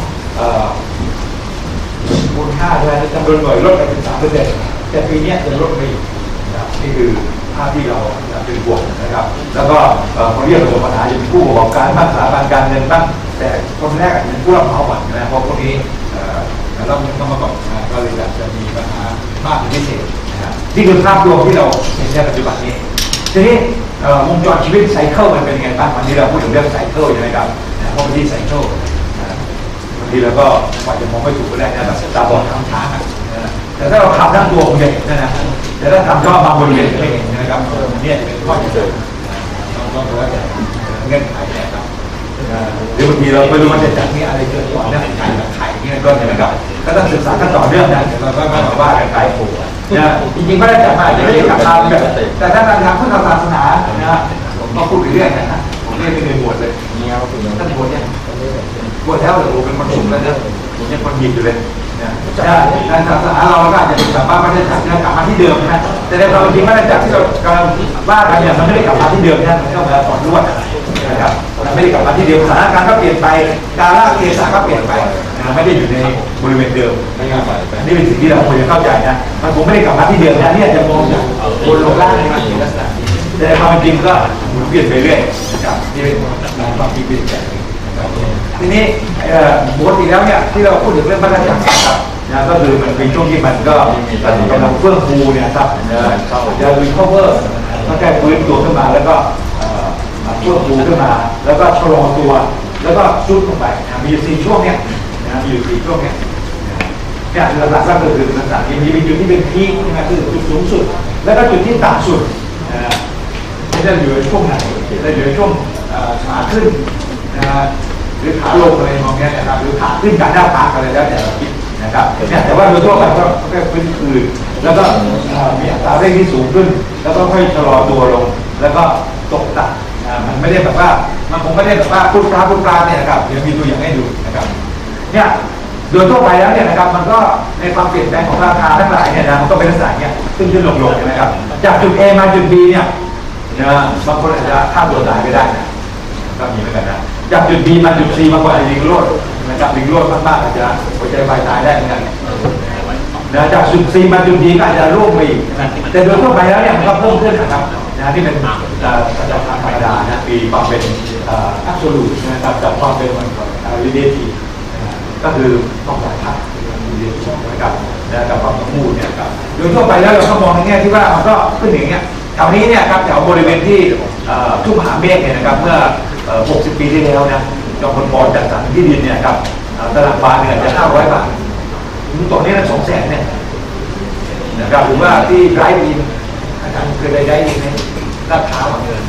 มูลค่าใช่ไหมจำนวนหน่วยลดไปถึง สามเปอร์เซ็นต์ แต่ปีนี้จะลดไปอีกนะครับนี่คือภาพที่เราเป็นบวกนะครับแล้วก็เขาเรียกระบบปัญหาอย่างผู้ประกอบการบ้างสถาบันการเงินบ้างแต่คนแรกอาจจะเป็นผู้รับเหมาก่อนนะเพราะพวกนี้เราไม่ต้องมาก่อนนะก็เลยจะมีปัญหามากเป็นพิเศษนะครับนี่คือภาพรวมที่เราเห็นในปัจจุบันนี้ทีนี้วงจรชีวิตไซเคิลมันเป็นยังไงบ้างวันนี้เราพูดถึงเรื่องไซเคิลใช่ไหมครับเพราะบางทีไซเคิลบางทีเราก็กว่าจะมองไม่ถูกก็ได้นะแบบตาบอดทางช้างแต่ถ้าเราทำทั้งตัวของเด็กนะนะแต่ถ้าทำเฉพาะบางบริเวณไม่เห็นนะครับเนี่ยเป็นข้อที่เกิดต้องต้องรู้ว่าจะเงื่อนไขเนี่ยครับหรือบางทีเราไม่รู้ว่าจะจัดนี่อะไรเกิดก่อนเนี่ยไข่แบบไข่เนี่ยก็เนี่ยนะครับก็ต้องศึกษากันต่อเนื่องนะเราก็ไม่มาว่ากันไกลผูกนะจริงๆไม่ได้จัดมาไม่ได้กลับมาแบบแต่ถ้าการทำเพื่อศาสนานะผมก็พูดเรื่อยๆนะผมเรียกเป็นบวชเลยท่านบวชเนี่ยบวชแล้วหรือเป็นคนชุมแล้วเนี่ยผมยังคนหยิบอยู่เลยนะการศาสนาเราก็อาจจะกลับมาไม่ได้จัดเนี่ยกลับมาที่เดิมนะแต่ในความจริงไม่ได้จัดที่เรากำลังว่ากันเนี่ยมันไม่ได้กลับมาที่เดิมนะมันก็มาต่อรวดนะครับมันไม่ได้กลับมาที่เดิมสถานการณ์ก็เปลี่ยนไปการละเทศะก็เปลี่ยนไปนะไม่ได้อยู่ในบริเวณเดิมนี่เป็นสิ่งที่เราควรจะเข้าใจนะมันคงไม่ได้กลับมาที่เดิมนะนี่อาจจะมองจากบนลงล่างในลักษณะนี้แต่ในความจริงก็หมุนเวียนไปเรื่อยนะครับนี่เป็นความจริงเป็นแบบนี้ทีนี้ปกติแล้วเนี่ยที่เราพูดถึงเรื่องพัฒนาการครับนะก็คือมันเป็นช่วงที่มันก็กำลังเฟื่องฟูเนี่ยครับจะรีคอเวอร์ก็แค่ฟื้นตัวขึ้นมาแล้วก็เฟื่องฟูขึ้นมาแล้วก็ชะลอตัวแล้วก็ซุดลงไปมีอยู่สี่ช่วงเนี่ยนะมีอยู่สี่ช่วงเนี่ยเนี่ยหลักๆก็คือต่างๆมีจุดที่เป็นพีคนะคือจุดสูงสุดแล้วก็จุดที่ต่ำสุดจะอยู่ในช่วงไหนจะอยู่ในช่วงขาขึ้นหรือขาลงอะไรมองแค่นะครับหรือขาขึ้นการหน้าผากอะไรแล้วแต่เราคิดนะครับเนี่ยแต่ว่าโดยทั่วไปก็แค่พื้นคืนแล้วก็มีอัตราเร่งที่สูงขึ้นแล้วก็ค่อยชะลอตัวลงแล้วก็ตกต่ำมันไม่ได้แบบว่ามันคงไม่ได้แบบว่าพุทธาพุทธาเนี่ยนะครับเดี๋ยวมีตัวอย่างให้ดูนะครับเนี่ยโดยทั่วไปแล้วเนี่ยนะครับมันก็ในความเปลี่ยนแปลงของราคาทั้งหลายเนี่ยนะมันก็เป็นลักษณะเนี้ยขึ้นขึ้นลงลงใช่ไหมครับจากจุด A มาจุด B เนี่ยนะบางคนอาจจะฆ่าตัวตายไปได้นะก็มีเหมือนกันนะจากจุด B มาจุด C บางคนอาจจะลิงโลดนะครับลิงโลดมากๆอาจจะหัวใจวายตายได้เหมือนกันนะจากจุด C มาจุด D ก็อาจจะร่วงไปอีกนะแต่โดยทั่วไปแล้วเนี่ยมันก็เพิ่มขึ้นนะครับนะที่เป็นสัจธรรมธรรมดานะมีความเป็นอับโซลูทนะครับกับความเป็นรีเลทีฟก็คือต้องสายพัดนะครับกับความสมบูรณ์เนี่ยครับโดยทั่วไปแล้วเราก็มองในแง่ที่ว่ามันก็ขึ้นอย่างเงี้ยแถวนี้เนี่ยครับแถวบริเวณที่ทุ่งมหาเมฆเนี่ยนะครับเมื่อหกสิบปีที่แล้วนะจอมพลป.จัดสรรที่ดินเนี่ยครับตลาดบาทเนี่ยจะห้าร้อยบาทถึงตรงนี้นะสองแสนเนี่ยนะครับหรือว่าที่ไร้ดินอาจารย์เคยได้ได้ดินไหมลาดพร้าวเงิน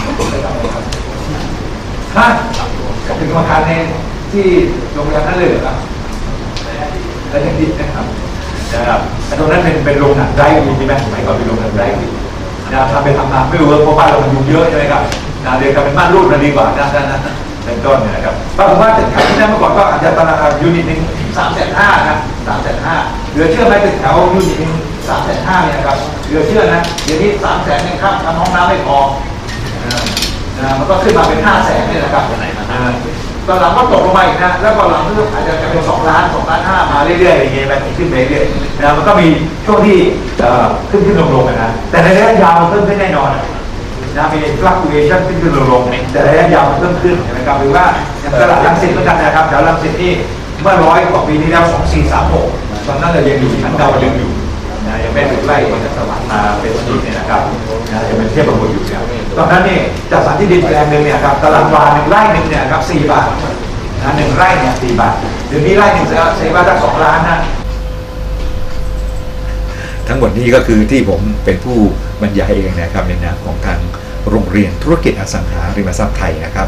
ฮะกับถึงอาคารในที่โรงแรมนั่นเลยเหรอครับแล้วยังดินนะครับนะครับตรงนั้นเป็นเป็นโรงหนังไร้ดินใช่ไหมสมัยก่อนเป็นโรงหนังไร้ดินนะทำไปทำมาไม่เวิร์กเพราะบ้านเรามันยุ่งเยอะใช่ไหมครับนะเรียนกันเป็นม่านรูดมันดีกว่านะนะเป็นต้นเนี่ยนะครับปรากฏว่าตึกแถวที่นั่นเมื่อก่อนก็อาจจะตารางยูนิตหนึ่งสามแสนห้านะสามแสนห้าเหลือเชื่อไหมตึกแถวยูนิตหนึ่งสามแสนห้าเนี่ยนะครับเหลือเชื่อนะเดี๋ยวนี้สามแสนยังข้ามทำห้องน้ำไม่พอนะมันก็ขึ้นมาเป็นห้าแสนเนี่ยนะครับไหนมาตอนหลังก็ตกลงมาอีกนะแล้วตอนหลังก็อาจจะเป็นสองล้านสองล้านห้ามาเรื่อยๆอย่างเงี้ยไปขึ้นไปเรื่อยๆนะมันก็มีช่วงที่ขึ้นขึ้นลงๆนะแต่ในระยะยาวมันเพิ่มขึ้นแน่นอนนะมี fluctuation ขึ้นขึ้นลงๆแต่ระยะยาวมันเพิ่มขึ้นนะครับหรือว่าอย่างตลาดรังสิตเหมือนกันนะครับแถวรังสิตนี่เมื่อร้อยกว่าปีนี้แล้วสองสี่สามหกตอนนั้นเรายังอยู่ชั้นเก่ายังอยู่นะยังไม่ถึงไล่มันจะสวรรค์มาเป็นที่เนี่ยนะครับนะยังเป็นเทียบกับคนอยู่เนี่ยตอนนั้นนี่จัดสรรที่ดินแปลงหนึ่งเนี่ยครับตลาดวาหนึ่งไร่หนึ่งเนี่ยครับสี่บาทนะหนึ่งไร่เนี่ยสี่บาทเดี๋ยวนี้ไร่หนึ่งสี่บาทจากสองล้านนะทั้งหมดนี้ก็คือที่ผมเป็นผู้บรรยายเองนะครับในนามของทางโรงเรียนธุรกิจอสังหาริมทรัพย์ไทยนะครับ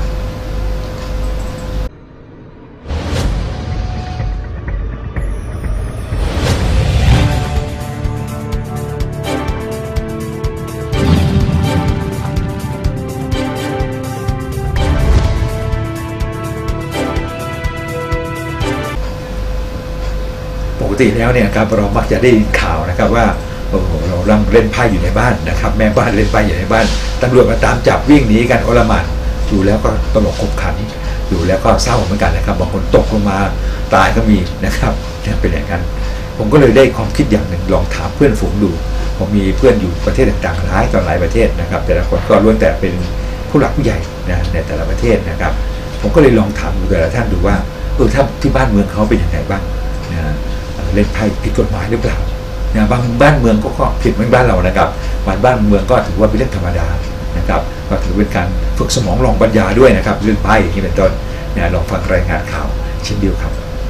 ปกติแล้วเนี่ยครับเรามักจะได้ยินข่าวนะครับว่าโอ้โหเราลังเล่นไพ่อยู่ในบ้านนะครับแม่บ้านเล่นไพ่อยู่ในบ้านตำรวจมาตามจับวิ่งหนีกันโอลหม่านดูแล้วก็ตลกขบขันดูแล้วก็เศร้าเหมือนกันนะครับบางคนตกลงมาตายก็มีนะครับเนี่ยเป็นอย่างนั้นผมก็เลยได้ความคิดอย่างหนึ่งลองถามเพื่อนฝูงดูผมมีเพื่อนอยู่ประเทศต่างๆหลายต่อหลายประเทศนะครับแต่ละคนก็ล้วนแต่เป็นผู้หลักผู้ใหญ่นะในแต่ละประเทศนะครับผมก็เลยลองถามดูแต่ละท่านดูว่าเออถ้าที่บ้านเมืองเขาเป็นยังไงบ้างนะเล่นไพ่ผิดกฎหมายหรือเปล่าเนี่ยบางบ้านเมืองก็ผิดเหมือนบ้านเรานะครับบางบ้านเมืองก็ถือว่าเป็นเรื่องธรรมดานะครับก็ถือเป็นการฝึกสมองลองปัญญาด้วยนะครับเรื่องไพ่ที่เป็นต้นเนี่ยลองฟังรายงานข่าวเช่นเดียวครับ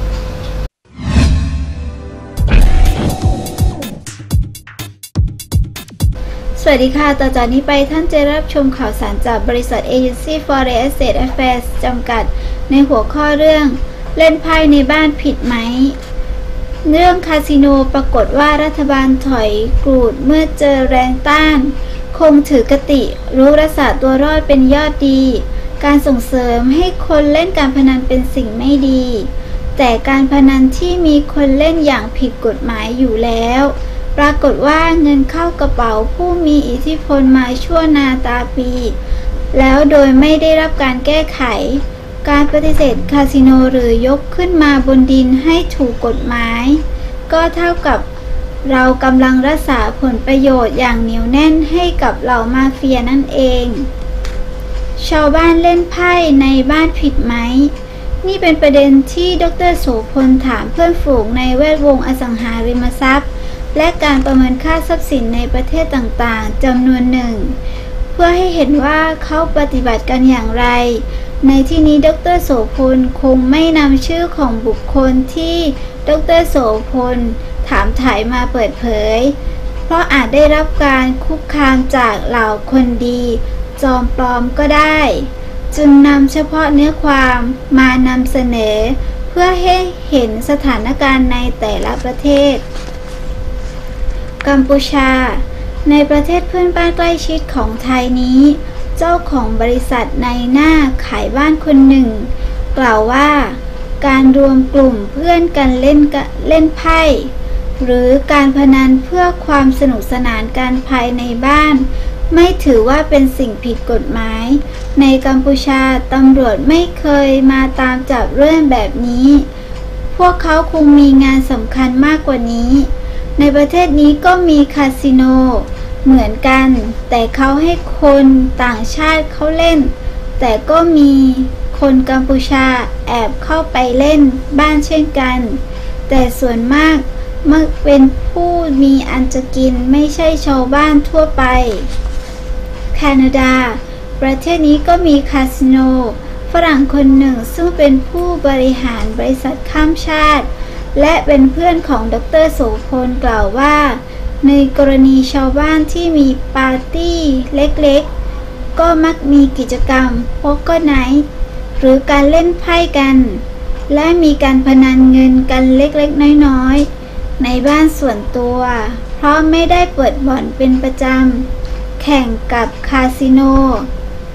สวัสดีค่ะต่อจากนี้ไปท่านจะรับชมข่าวสารจากบริษัท Agency for Real Estate Affairs จำกัดในหัวข้อเรื่องเล่นไพ่ในบ้านผิดไหมเรื่องคาสิโนปรากฏว่ารัฐบาลถอยกรูดเมื่อเจอแรงต้านคงถือกติรู้รักษาตัวรอดเป็นยอดดีการส่งเสริมให้คนเล่นการพนันเป็นสิ่งไม่ดีแต่การพนันที่มีคนเล่นอย่างผิดกฎหมายอยู่แล้วปรากฏว่าเงินเข้ากระเป๋าผู้มีอิทธิพลมาชั่วนาตาปีแล้วโดยไม่ได้รับการแก้ไขการปฏิเสธคาสิโนหรือยกขึ้นมาบนดินให้ถูกกฎหมายก็เท่ากับเรากำลังรักษาผลประโยชน์อย่างเหนียวแน่นให้กับเหล่ามาเฟียนั่นเองชาวบ้านเล่นไพ่ในบ้านผิดไหมนี่เป็นประเด็นที่ดร.โสพลถามเพื่อนฝูงในแวดวงอสังหาริมทรัพย์และการประเมินค่าทรัพย์สินในประเทศต่างๆจำนวนหนึ่งเพื่อให้เห็นว่าเขาปฏิบัติกันอย่างไรในที่นี้ดร.โสพลคงไม่นำชื่อของบุคคลที่ดร.โสพลถามถ่ายมาเปิดเผยเพราะอาจได้รับการคุกคามจากเหล่าคนดีจอมปลอมก็ได้จึงนำเฉพาะเนื้อความมานำเสนอเพื่อให้เห็นสถานการณ์ในแต่ละประเทศกัมพูชาในประเทศเพื่อนบ้านใกล้ชิดของไทยนี้เจ้าของบริษัทในหน้าขายบ้านคนหนึ่งกล่าวว่าการรวมกลุ่มเพื่อนกันเล่นเล่นไพ่หรือการพนันเพื่อความสนุกสนานกันภายในบ้านไม่ถือว่าเป็นสิ่งผิดกฎหมายในกัมพูชาตำรวจไม่เคยมาตามจับเรื่องแบบนี้พวกเขาคงมีงานสำคัญมากกว่านี้ในประเทศนี้ก็มีคาสิโนเหมือนกันแต่เขาให้คนต่างชาติเขาเล่นแต่ก็มีคนกัมพูชาแอบเข้าไปเล่นบ้านเช่นกันแต่ส่วนมากมักเป็นผู้มีอันจะกินไม่ใช่ชาวบ้านทั่วไปแคนาดาประเทศนี้ก็มีคาสิโนฝรั่งคนหนึ่งซึ่งเป็นผู้บริหารบริษัทข้ามชาติและเป็นเพื่อนของดร.โสพลกล่าวว่าในกรณีชาวบ้านที่มีปาร์ตี้เล็กๆก็มักมีกิจกรรมโป๊กเกอร์ไนท์หรือการเล่นไพ่กันและมีการพนันเงินกันเล็กๆน้อยๆในบ้านส่วนตัวเพราะไม่ได้เปิดบ่อนเป็นประจำแข่งกับคาสิโนเซ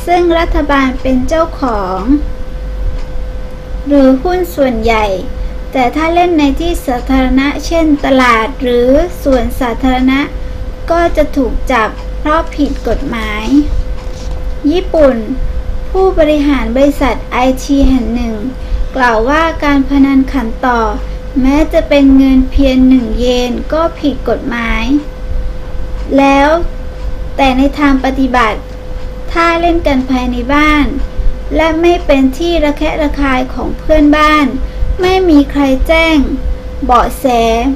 ซึ่งรัฐบาลเป็นเจ้าของหรือหุ้นส่วนใหญ่แต่ถ้าเล่นในที่สาธารณะเช่นตลาดหรือสวนสาธารณะก็จะถูกจับเพราะผิดกฎหมายญี่ปุ่นผู้บริหารบริษัทไอทีแห่งหนึ่งกล่าวว่าการพนันขันต่อแม้จะเป็นเงินเพียงหนึ่งเยนก็ผิดกฎหมายแล้วแต่ในทางปฏิบัติถ้าเล่นกันภายในบ้านและไม่เป็นที่ระแคะระคายของเพื่อนบ้านไม่มีใครแจ้งเบาะแส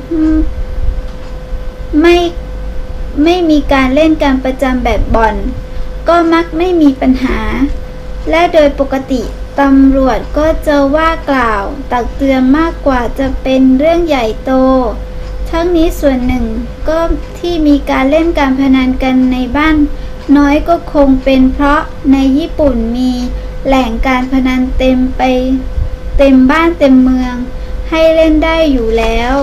ไม่ไม่มีการเล่นการประจำแบบบ่อนก็มักไม่มีปัญหาและโดยปกติตำรวจก็จะว่ากล่าวตักเตือนมากกว่าจะเป็นเรื่องใหญ่โตทั้งนี้ส่วนหนึ่งก็ที่มีการเล่นการพนันกันในบ้านน้อยก็คงเป็นเพราะในญี่ปุ่นมีแหล่งการพนันเต็มไปเต็มบ้านเต็มเมืองให้เล่นได้อยู่แล้ว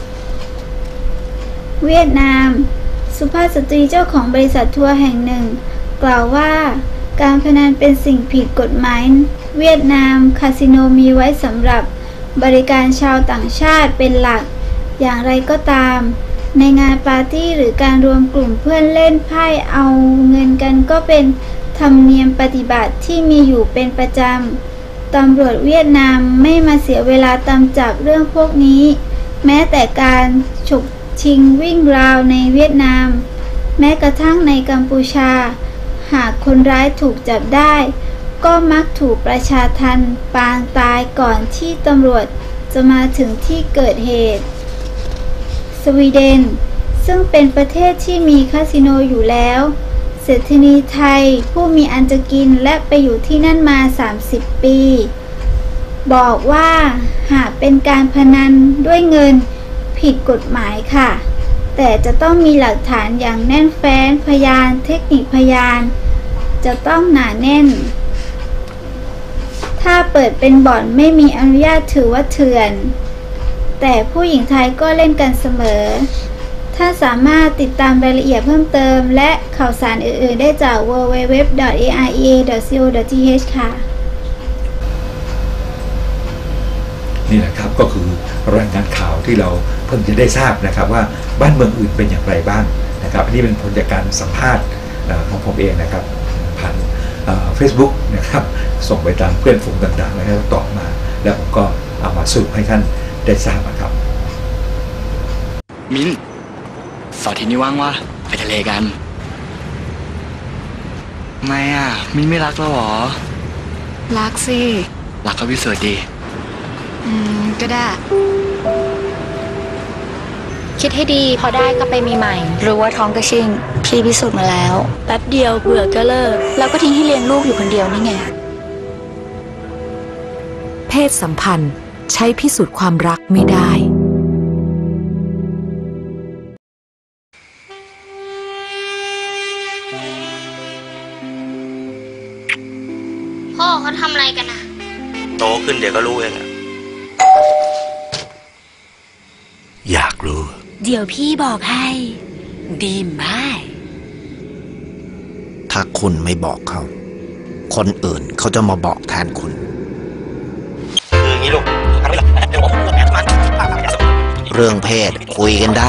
เวียดนามสุภาพสตรีเจ้าของบริษัททัวร์แห่งหนึ่งกล่าวว่าการพนันเป็นสิ่งผิดกฎหมายเวียดนามคาสิโนมีไว้สำหรับบริการชาวต่างชาติเป็นหลักอย่างไรก็ตามในงานปาร์ตี้หรือการรวมกลุ่มเพื่อนเล่นไพ่เอาเงินกันก็เป็นธรรมเนียมปฏิบัติที่มีอยู่เป็นประจำตำรวจเวียดนามไม่มาเสียเวลาตามจับเรื่องพวกนี้แม้แต่การฉกชิงวิ่งราวในเวียดนามแม้กระทั่งในกัมพูชาหากคนร้ายถูกจับได้ก็มักถูกประชาทัณฑ์ปางตายก่อนที่ตำรวจจะมาถึงที่เกิดเหตุสวีเดนซึ่งเป็นประเทศที่มีคาสิโนอยู่แล้วเศรษฐินีไทยผู้มีอันจะกินและไปอยู่ที่นั่นมาสามสิบปีบอกว่าหากเป็นการพนันด้วยเงินผิดกฎหมายค่ะแต่จะต้องมีหลักฐานอย่างแน่นแฟ้นพยานเทคนิคพยานจะต้องหนาแน่นถ้าเปิดเป็นบ่อนไม่มีอนุญาตถือว่าเถื่อนแต่ผู้หญิงไทยก็เล่นกันเสมอถ้าสามารถติดตามรายละเอียดเพิ่มเติมและข่าวสารอื่นๆได้จาก ดับเบิลยู ดับเบิลยู ดับเบิลยู ดอท เอ อาร์ อี เอ ดอท ซี โอ ดอท ที เอช ค่ะนี่แหละครับก็คือรายงานข่าวที่เราเพิ่งจะได้ทราบนะครับว่าบ้านเมืองอื่นเป็นอย่างไรบ้างนะครับอันนี้เป็นผลจากการสัมภาษณ์ของผมเองนะครับผ่านเฟซบุ๊กนะครับส่งไปตามเพื่อนฝูงต่างๆแล้วตอบมาแล้วผมก็เอามาสรุปให้ท่านได้ทราบนะครับมิ้นเสาร์อาทิตย์นี้ว่างวะไปทะเลกันไม่อ่ะมิ้นไม่รักเราหรอรักสิรักก็พิเศษดีอืมก็ได้คิดให้ดีพอได้ก็ไปมีใหม่รู้ว่าท้องกระชิ่งพี่พิสูจน์มาแล้วแป๊บเดียวเบื่อก็เลิกแล้วก็ทิ้งให้เลี้ยงลูกอยู่คนเดียวนี่ไงเพศสัมพันธ์ใช้พิสูจน์ความรักไม่ได้พ่อเขาทำอะไรกันนะโตขึ้นเดี๋ยวก็รู้เองอะอยากรู้เดี๋ยวพี่บอกให้ดีมากถ้าคุณไม่บอกเขาคนอื่นเขาจะมาบอกแทนคุณคืออย่างนี้ลูกเรื่องเพศคุยกันได้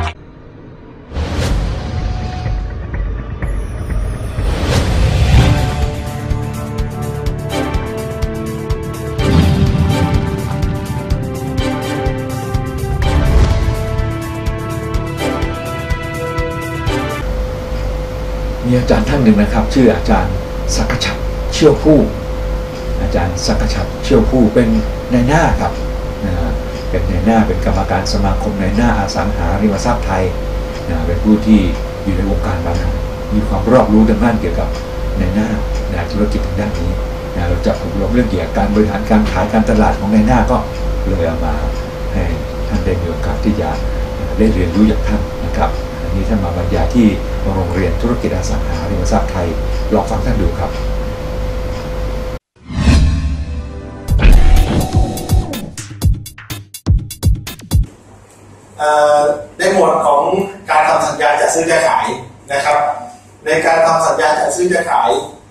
มีอาจารย์ท่านหนึ่งนะครับชื่ออาจารย์สักชัดเชี่ยวผู้อาจารย์สักชัดเชี่ยวผู้เป็นนายหน้าครับนะเป็นนายหน้าเป็นกรรมการสมาคมนายหน้าอสังหาริมทรัพย์ไทยนะเป็นผู้ที่อยู่ในวงการมานานมีความรอบรู้ด้านด้านเกี่ยวกับนายหน้านะธุรกิจทางด้านนี้นะเราจะอบรมเรื่องเกี่ยวกับการบริหารการขายการตลาดของนายหน้าก็เลยเอามาให้ท่านได้มีโอกาสที่จะได้เรียนรู้จากท่านนะครับนี้ท่านมาบรรยายที่โรงเรียนธุรกิจอสังหาริมทรัพย์ไทยลองฟังท่านดูครับในหมวดของการทำสัญญาจัดซื้อจัดขายนะครับในการทำสัญญาจัดซื้อจัดขาย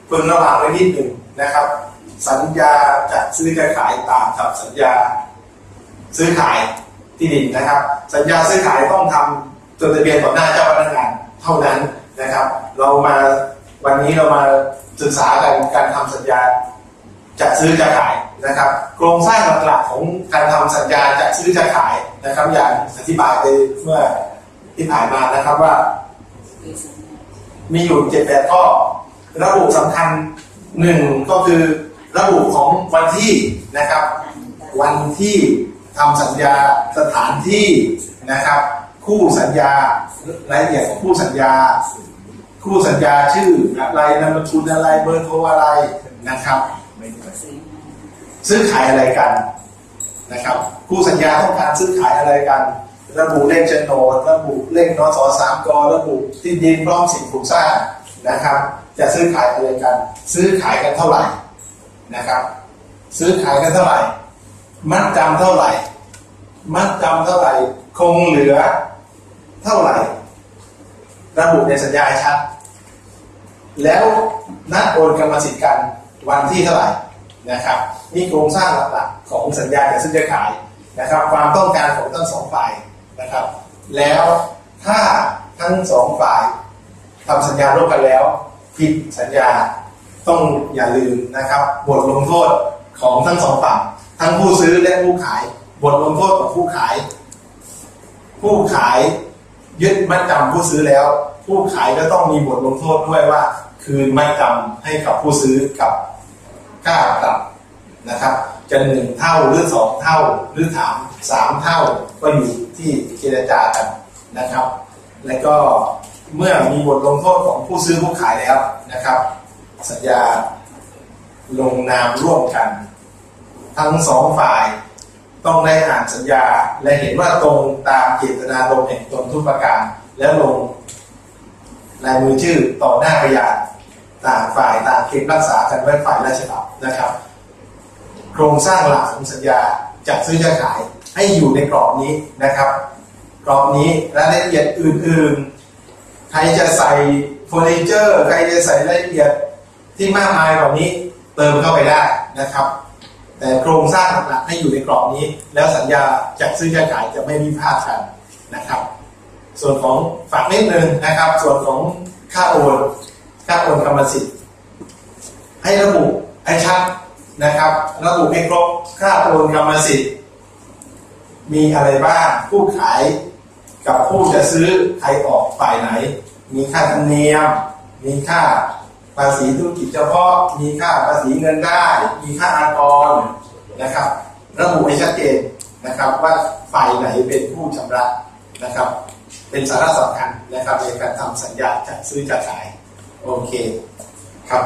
พึงระวังไว้นิดหนึ่งนะครับ สัญญาจัดซื้อจะขายตามกับสัญญาซื้อขายที่ดินนะครับสัญญาซื้อขายต้องทำจดทะเบียนต่อหน้าเจ้าพนักงานเท่านั้นนะครับเรามาวันนี้เรามาศึกษากันการทำสัญญาจัดซื้อจะขายนะครับโครงสร้างหลักๆของการทำสัญญาจัดซื้อจะขายนะครับอย่างอธิบายไปเมื่อที่ผ่านมานะครับว่ามีอยู่เจ็ดแปดข้อระบุสำคัญหนึ่งก็คือระบุของวันที่นะครับวันที่ทำสัญญาสถานที่นะครับคู่สัญญารายละเอียดของคู่สัญญาคู่สัญญาชื่ออะไรนามสกุลอะไรเบอร์โทรอะไรนะครับซื้อขายอะไรกันนะครับคู่สัญญาต้องการซื้อขายอะไรกันระบุเลขโฉนดระบุเลขนสสามกระบุที่ดินพร้อมสิ่งปลูกสร้างนะครับจะซื้อขายอะไรกันซื้อขายกันเท่าไหร่นะครับซื้อขายกันเท่าไหร่มัดจำเท่าไหร่มัดจำเท่าไหร่คงเหลือเท่าไหร่ระบุในสัญญาชัดแล้วนัดโอนกรรมสิทธิ์กันวันที่เท่าไหร่นะครับนี่โครงสร้างหลักๆของสัญญาจัดซื้อจะขายนะครับความต้องการของทั้งสองฝ่ายนะครับแล้วถ้าทั้งสองฝ่ายทำสัญญาร่วมกันแล้วผิดสัญญาต้องอย่าลืมนะครับบทลงโทษของทั้งสองฝั่งทั้งผู้ซื้อและผู้ขายบทลงโทษของผู้ขายผู้ขายยึดมัดจำผู้ซื้อแล้วผู้ขายก็ต้องมีบทลงโทษด้วยว่าคืนมัดจำให้กับผู้ซื้อกับค่าปรับนะครับจะหนึ่งเท่าหรือสองเท่าหรือถามสามเท่าก็อยู่ที่เจรจากันนะครับและก็เมื่อมีบทลงโทษของผู้ซื้อผู้ขายแล้วนะครับสัญญาลงนามร่วมกันทั้งสองฝ่ายต้องได้อ่านสัญญาและเห็นว่าตรงตามเจตนารมณ์แห่งตนทุกประการแล้วลงลายมือชื่อต่อหน้าพยานต่างฝ่ายต่างเก็บรักษากันไว้ฝ่ายละฉบับนะครับโครงสร้างหลักของสัญญาจัดซื้อจะขายให้อยู่ในกรอบนี้นะครับกรอบนี้รายละเอียดอื่นๆใครจะใส่เฟอร์นิเจอร์ใครจะใส่รายละเอียดที่มากมายเหล่านี้เติมเข้าไปได้นะครับแต่โครงสร้างหลักๆให้อยู่ในกรอบนี้แล้วสัญญาจัดซื้อจะขายจะไม่มีพลาดกันนะครับส่วนของฝากนิดนึงนะครับส่วนของค่าโอนค่าโอนกรรมสิทธิ์ให้ระบุให้ชัดนะครับระบุให้ครบค่าโอนกรรมสิทธิ์มีอะไรบ้างผู้ขายกับผู้จะซื้อใครออกฝ่ายไหนมีค่าธรรมเนียมมีค่าภาษีธุรกิจเฉพาะมีค่าภาษีเงินได้มีค่าอากรนะครับระบุให้ชัดเจนนะครับว่าฝ่ายไหนเป็นผู้ชำระนะครับเป็นสาระสำคัญนะครับในการทำสัญญาจัดซื้อจัดขายโอเคครับ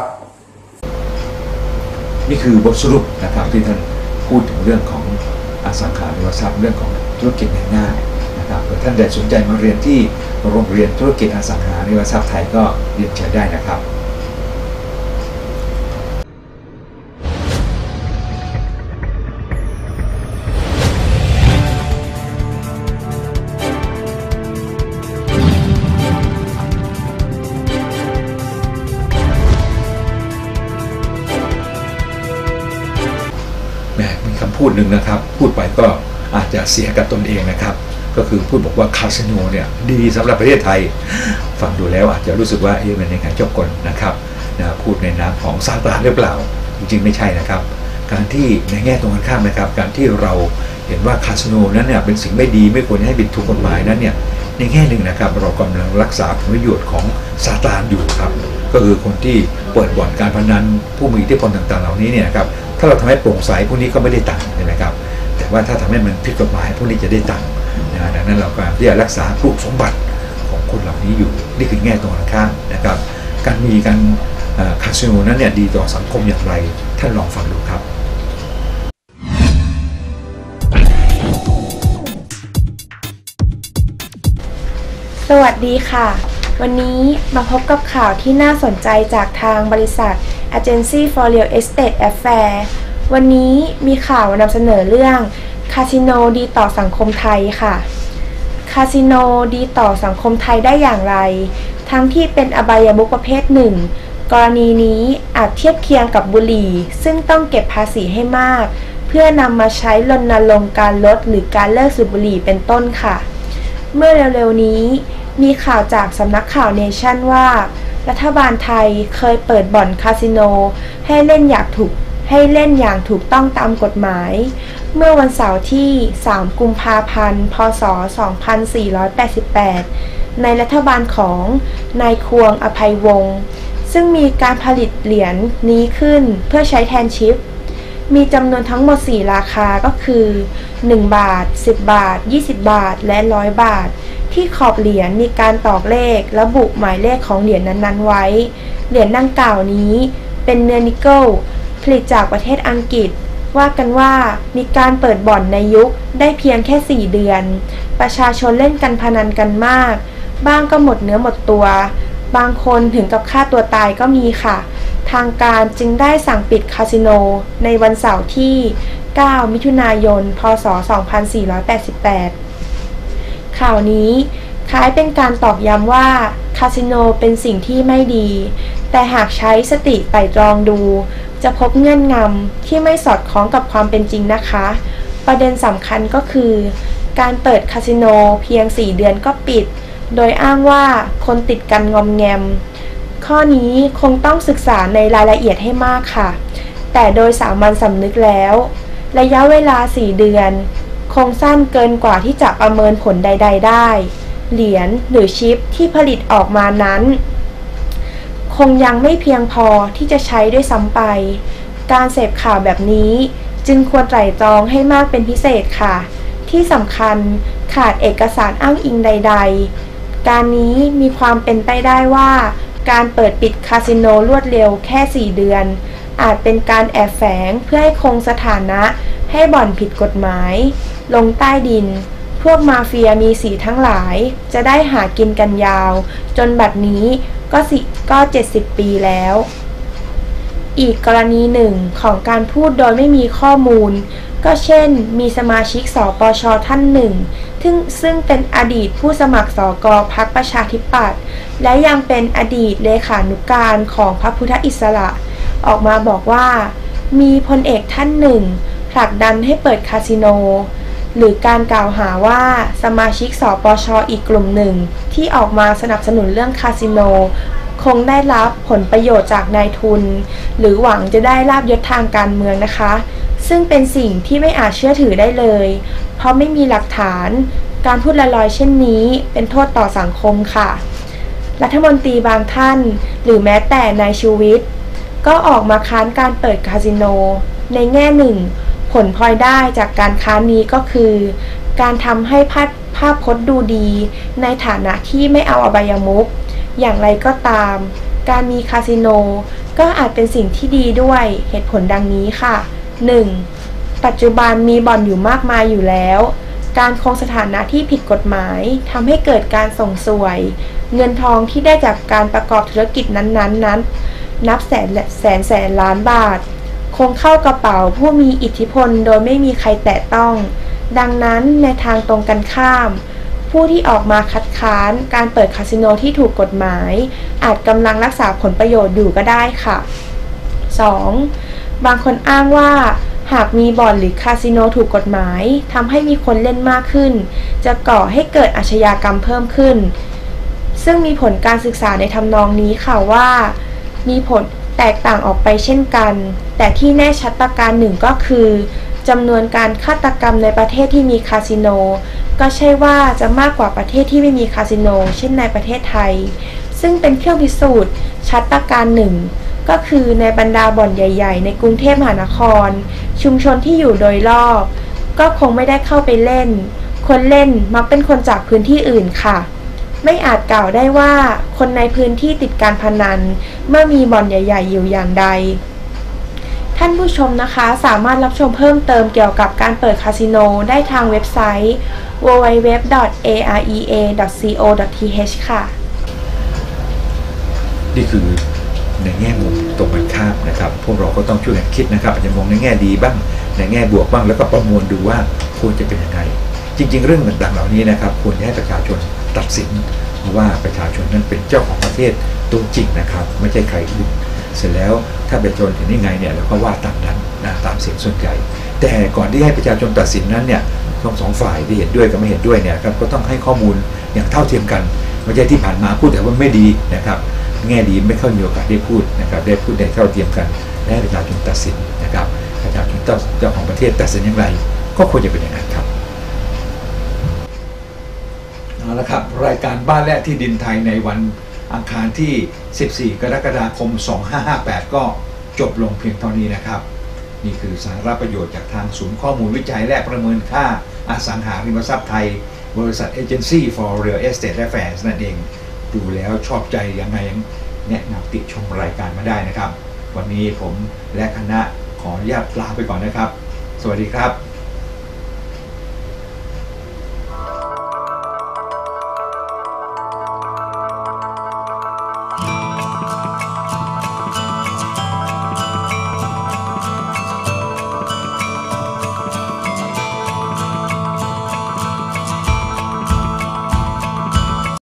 นี่คือบทสรุปนะครับที่ท่านพูดถึงเรื่องของอสังหาริมทรัพย์เรื่องของธุรกิจง่ายๆนะครับถ้าท่านใดสนใจมาเรียนที่โรงเรียนธุรกิจอสังหาริมทรัพย์ไทยก็เรียนเชิญได้นะครับพูดหนึ่งนะครับพูดไปก็อาจจะเสียกับตนเองนะครับก็คือพูดบอกว่าคาสิโนเนี่ยดีสำหรับประเทศไทยฟังดูแล้วอาจจะรู้สึกว่าเอ๊ะมันยังไงเจ้ากลนะครับนะพูดในนามของซาตานหรือเปล่าจริงๆไม่ใช่นะครับการที่ในแง่ตรงกันข้ามนะครับการที่เราเห็นว่าคาสิโนนั้นเนี่ยเป็นสิ่งไม่ดีไม่ควรให้ผิดถูกกฎหมายนั้นเนี่ยในแง่หนึ่งนะครับเรากำลังรักษาผลประโยชน์ของซาตานอยู่ครับก็คือคนที่เปิดบ่อนการพนันผู้มีอิทธิพลต่างๆเหล่านี้เนี่ยครับถ้าเราทำให้โปร่งใสพวกนี้ก็ไม่ได้ตังค์ใช่ไหมครับแต่ว่าถ้าทำให้มันผิดกฎหมายพวกนี้จะได้ตังค์นะดังนั้นเราก็ที่จะรักษารูปสมบัติของคนเหล่านี้อยู่นี่คือแง่ตรงกันข้ามนะครับการมีการคาสิโนนั้นเนี่ยดีต่อสังคมอย่างไรท่านลองฟังดูครับสวัสดีค่ะวันนี้มาพบกับข่าวที่น่าสนใจจากทางบริษัท Agency for Real Estate Affairs วันนี้มีข่าวนำเสนอเรื่องคาสิโนดีต่อสังคมไทยค่ะคาสิโนดีต่อสังคมไทยได้อย่างไรทั้งที่เป็นอบายมุขประเภทหนึ่งกรณีนี้อาจเทียบเคียงกับบุหรี่ซึ่งต้องเก็บภาษีให้มากเพื่อนำมาใช้รณรงค์การลดหรือการเลิกสูบบุหรี่เป็นต้นค่ะเมื่อเร็วๆนี้มีข่าวจากสำนักข่าวเนชั่นว่ารัฐบาลไทยเคยเปิดบ่อนคาสิโนให้เล่นอย่างถูกให้เล่นอย่างถูกต้องตามกฎหมายเมื่อวันเสาร์ที่สามกุมภาพันธ์พ.ศ. สองพันสี่ร้อยแปดสิบแปดในรัฐบาลของนายควงอภัยวงศ์ซึ่งมีการผลิตเหรียญนี้ขึ้นเพื่อใช้แทนชิปมีจำนวนทั้งหมดสี่ราคาก็คือหนึ่งบาทสิบบาทยี่สิบบาทและหนึ่งร้อยบาทที่ขอบเหรียญมีการตอกเลขระบุหมายเลขของเหรียญนั้นๆไว้เหรียญดังกล่าวนี้เป็นเนื้อนิกเกิลผลิตจากประเทศอังกฤษว่ากันว่ามีการเปิดบ่อนในยุคได้เพียงแค่สี่เดือนประชาชนเล่นกันพนันกันมากบ้างก็หมดเนื้อหมดตัวบางคนถึงกับฆ่าตัวตายก็มีค่ะทางการจึงได้สั่งปิดคาสิโนในวันเสาร์ที่เก้ามิถุนายนพ.ศ. สองพันสี่ร้อยแปดสิบแปดข่าวนี้คล้ายเป็นการตอกย้ำว่าคาสิโนเป็นสิ่งที่ไม่ดีแต่หากใช้สติไตร่ตรองดูจะพบเงื่อนงำที่ไม่สอดคล้องกับความเป็นจริงนะคะประเด็นสำคัญก็คือการเปิดคาสิโนเพียงสี่เดือนก็ปิดโดยอ้างว่าคนติดกันงอมแงมข้อนี้คงต้องศึกษาในรายละเอียดให้มากค่ะแต่โดยสามัญสำนึกแล้วระยะเวลาสี่เดือนคงสั้นเกินกว่าที่จะประเมินผลใดๆได้เหรียญหรือชิปที่ผลิตออกมานั้นคงยังไม่เพียงพอที่จะใช้ด้วยซ้ำไปการเสพข่าวแบบนี้จึงควรไตร่ตรองให้มากเป็นพิเศษค่ะที่สำคัญขาดเอกสารอ้างอิงใดๆการนี้มีความเป็นไปได้ว่าการเปิดปิดคาสิโนรวดเร็วแค่สี่เดือนอาจเป็นการแอบแฝงเพื่อให้คงสถานะให้บ่อนผิดกฎหมายลงใต้ดินพวกมาเฟียมีสีทั้งหลายจะได้หากินกันยาวจนบัดนี้ก็สิก็เจ็ดสิบปีแล้วอีกกรณีหนึ่งของการพูดโดยไม่มีข้อมูลก็เช่นมีสมาชิกสปช.ท่านหนึ่งซึ่งซึ่งเป็นอดีตผู้สมัครสกพรรคประชาธิปัตย์และยังเป็นอดีตเลขานุการของพระพุทธอิสระออกมาบอกว่ามีพลเอกท่านหนึ่งผลักดันให้เปิดคาสิโนหรือการกล่าวหาว่าสมาชิกสปช.อีกกลุ่มหนึ่งที่ออกมาสนับสนุนเรื่องคาสิโนคงได้รับผลประโยชน์จากนายทุนหรือหวังจะได้ลาภยศทางการเมืองนะคะซึ่งเป็นสิ่งที่ไม่อาจเชื่อถือได้เลยเพราะไม่มีหลักฐานการพูดลอยๆเช่นนี้เป็นโทษต่อสังคมค่ะรัฐมนตรีบางท่านหรือแม้แต่นายชูวิทย์ก็ออกมาค้านการเปิดคาสิโนในแง่หนึ่งผลพลอยได้จากการค้านนี้ก็คือการทำให้ภาพภาพพจน์ดูดีในฐานะที่ไม่เอาอบายมุขอย่างไรก็ตามการมีคาสิโนก็อาจเป็นสิ่งที่ดีด้วยเหตุผลดังนี้ค่ะ หนึ่ง. ปัจจุบันมีบ่อนอยู่มากมายอยู่แล้วการคงสถานะที่ผิดกฎหมายทำให้เกิดการส่งสวยเงินทองที่ได้จากการประกอบธุรกิจนั้นๆนั้นนับแสนแสนแสนล้านบาทคงเข้ากระเป๋าผู้มีอิทธิพลโดยไม่มีใครแตะต้องดังนั้นในทางตรงกันข้ามผู้ที่ออกมาคัดค้านการเปิดคาสิโนที่ถูกกฎหมายอาจกำลังรักษาผลประโยชน์อยู่ก็ได้ค่ะ สอง. บางคนอ้างว่าหากมีบ่อนหรือคาสิโนถูกกฎหมายทำให้มีคนเล่นมากขึ้นจะก่อให้เกิดอาชญากรรมเพิ่มขึ้นซึ่งมีผลการศึกษาในทำนองนี้ค่ะว่ามีผลแตกต่างออกไปเช่นกันแต่ที่แน่ชัดประการหนึ่งก็คือจำนวนการฆาตกรรมในประเทศที่มีคาสิโนก็ใช่ว่าจะมากกว่าประเทศที่ไม่มีคาสิโนเช่นในประเทศไทยซึ่งเป็นเครื่องพิสูจน์ชัดประการหนึ่งก็คือในบรรดาบ่อนใหญ่ๆในกรุงเทพมหานครชุมชนที่อยู่โดยรอบก็คงไม่ได้เข้าไปเล่นคนเล่นมักเป็นคนจากพื้นที่อื่นค่ะไม่อาจกล่าวได้ว่าคนในพื้นที่ติดการพนันเมื่อมีบ่อนใหญ่ๆอยู่อย่างใดท่านผู้ชมนะคะสามารถรับชมเพิ่มเติมเกี่ยวกับการเปิดคาสิโนได้ทางเว็บไซต์ ดับเบิลยู ดับเบิลยู ดับเบิลยู ดอท เอ อาร์ อี เอ ดอท ซี โอ ดอท ที เอช ค่ะนี่คือในแง่มุมตรงกันข้ามนะครับพวกเราก็ต้องช่วยกันคิดนะครับอาจจะมองในแง่ดีบ้างในแง่บวกบ้างแล้วก็ประมวลดูว่าควรจะเป็นยังไงจริงๆเรื่องต่างๆเหล่านี้นะครับควรให้ประชาชนตัดสินเพราะว่าประชาชนนั้นเป็นเจ้าของประเทศตัวจริงนะครับไม่ใช่ใครอื่นเสร็จแล้วถ้าประชาชนเห็นยังไงเนี่ยเราก็ว่าตามนั้นนะตามเสียงส่วนใหญ่แต่ก่อนที่ให้ประชาชนตัดสินนั้นเนี่ยทั้งสองฝ่ายที่เห็นด้วยกับไม่เห็นด้วยเนี่ยครับก็ต้องให้ข้อมูลอย่างเท่าเทียมกันไม่ใช่ที่ผ่านมาพูดแต่ว่าไม่ดีนะครับแง่ดีไม่ค่อยมีโอกาสได้พูดนะครับได้พูดได้เท่าเทียมกันและให้ประชาชนตัดสินนะครับประชาชนเจ้าของประเทศตัดสินอย่างไรก็ควรจะเป็นอย่างนั้นครับเอาละครับรายการบ้านและที่ดินไทยในวันอังคารที่สิบสี่กรกฎาคมสองพันห้าร้อยห้าสิบแปดก็จบลงเพียงเท่านี้นะครับนี่คือสาระประโยชน์จากทางศูนย์ข้อมูลวิจัยและประเมินค่าอสังหาริมทรัพย์ไทยบริษัท Agency for Real Estate Affairs นั่นเองดูแล้วชอบใจยังไงแนะนำติชมรายการมาได้นะครับวันนี้ผมและคณะขออนุญาตลาไปก่อนนะครับสวัสดีครับ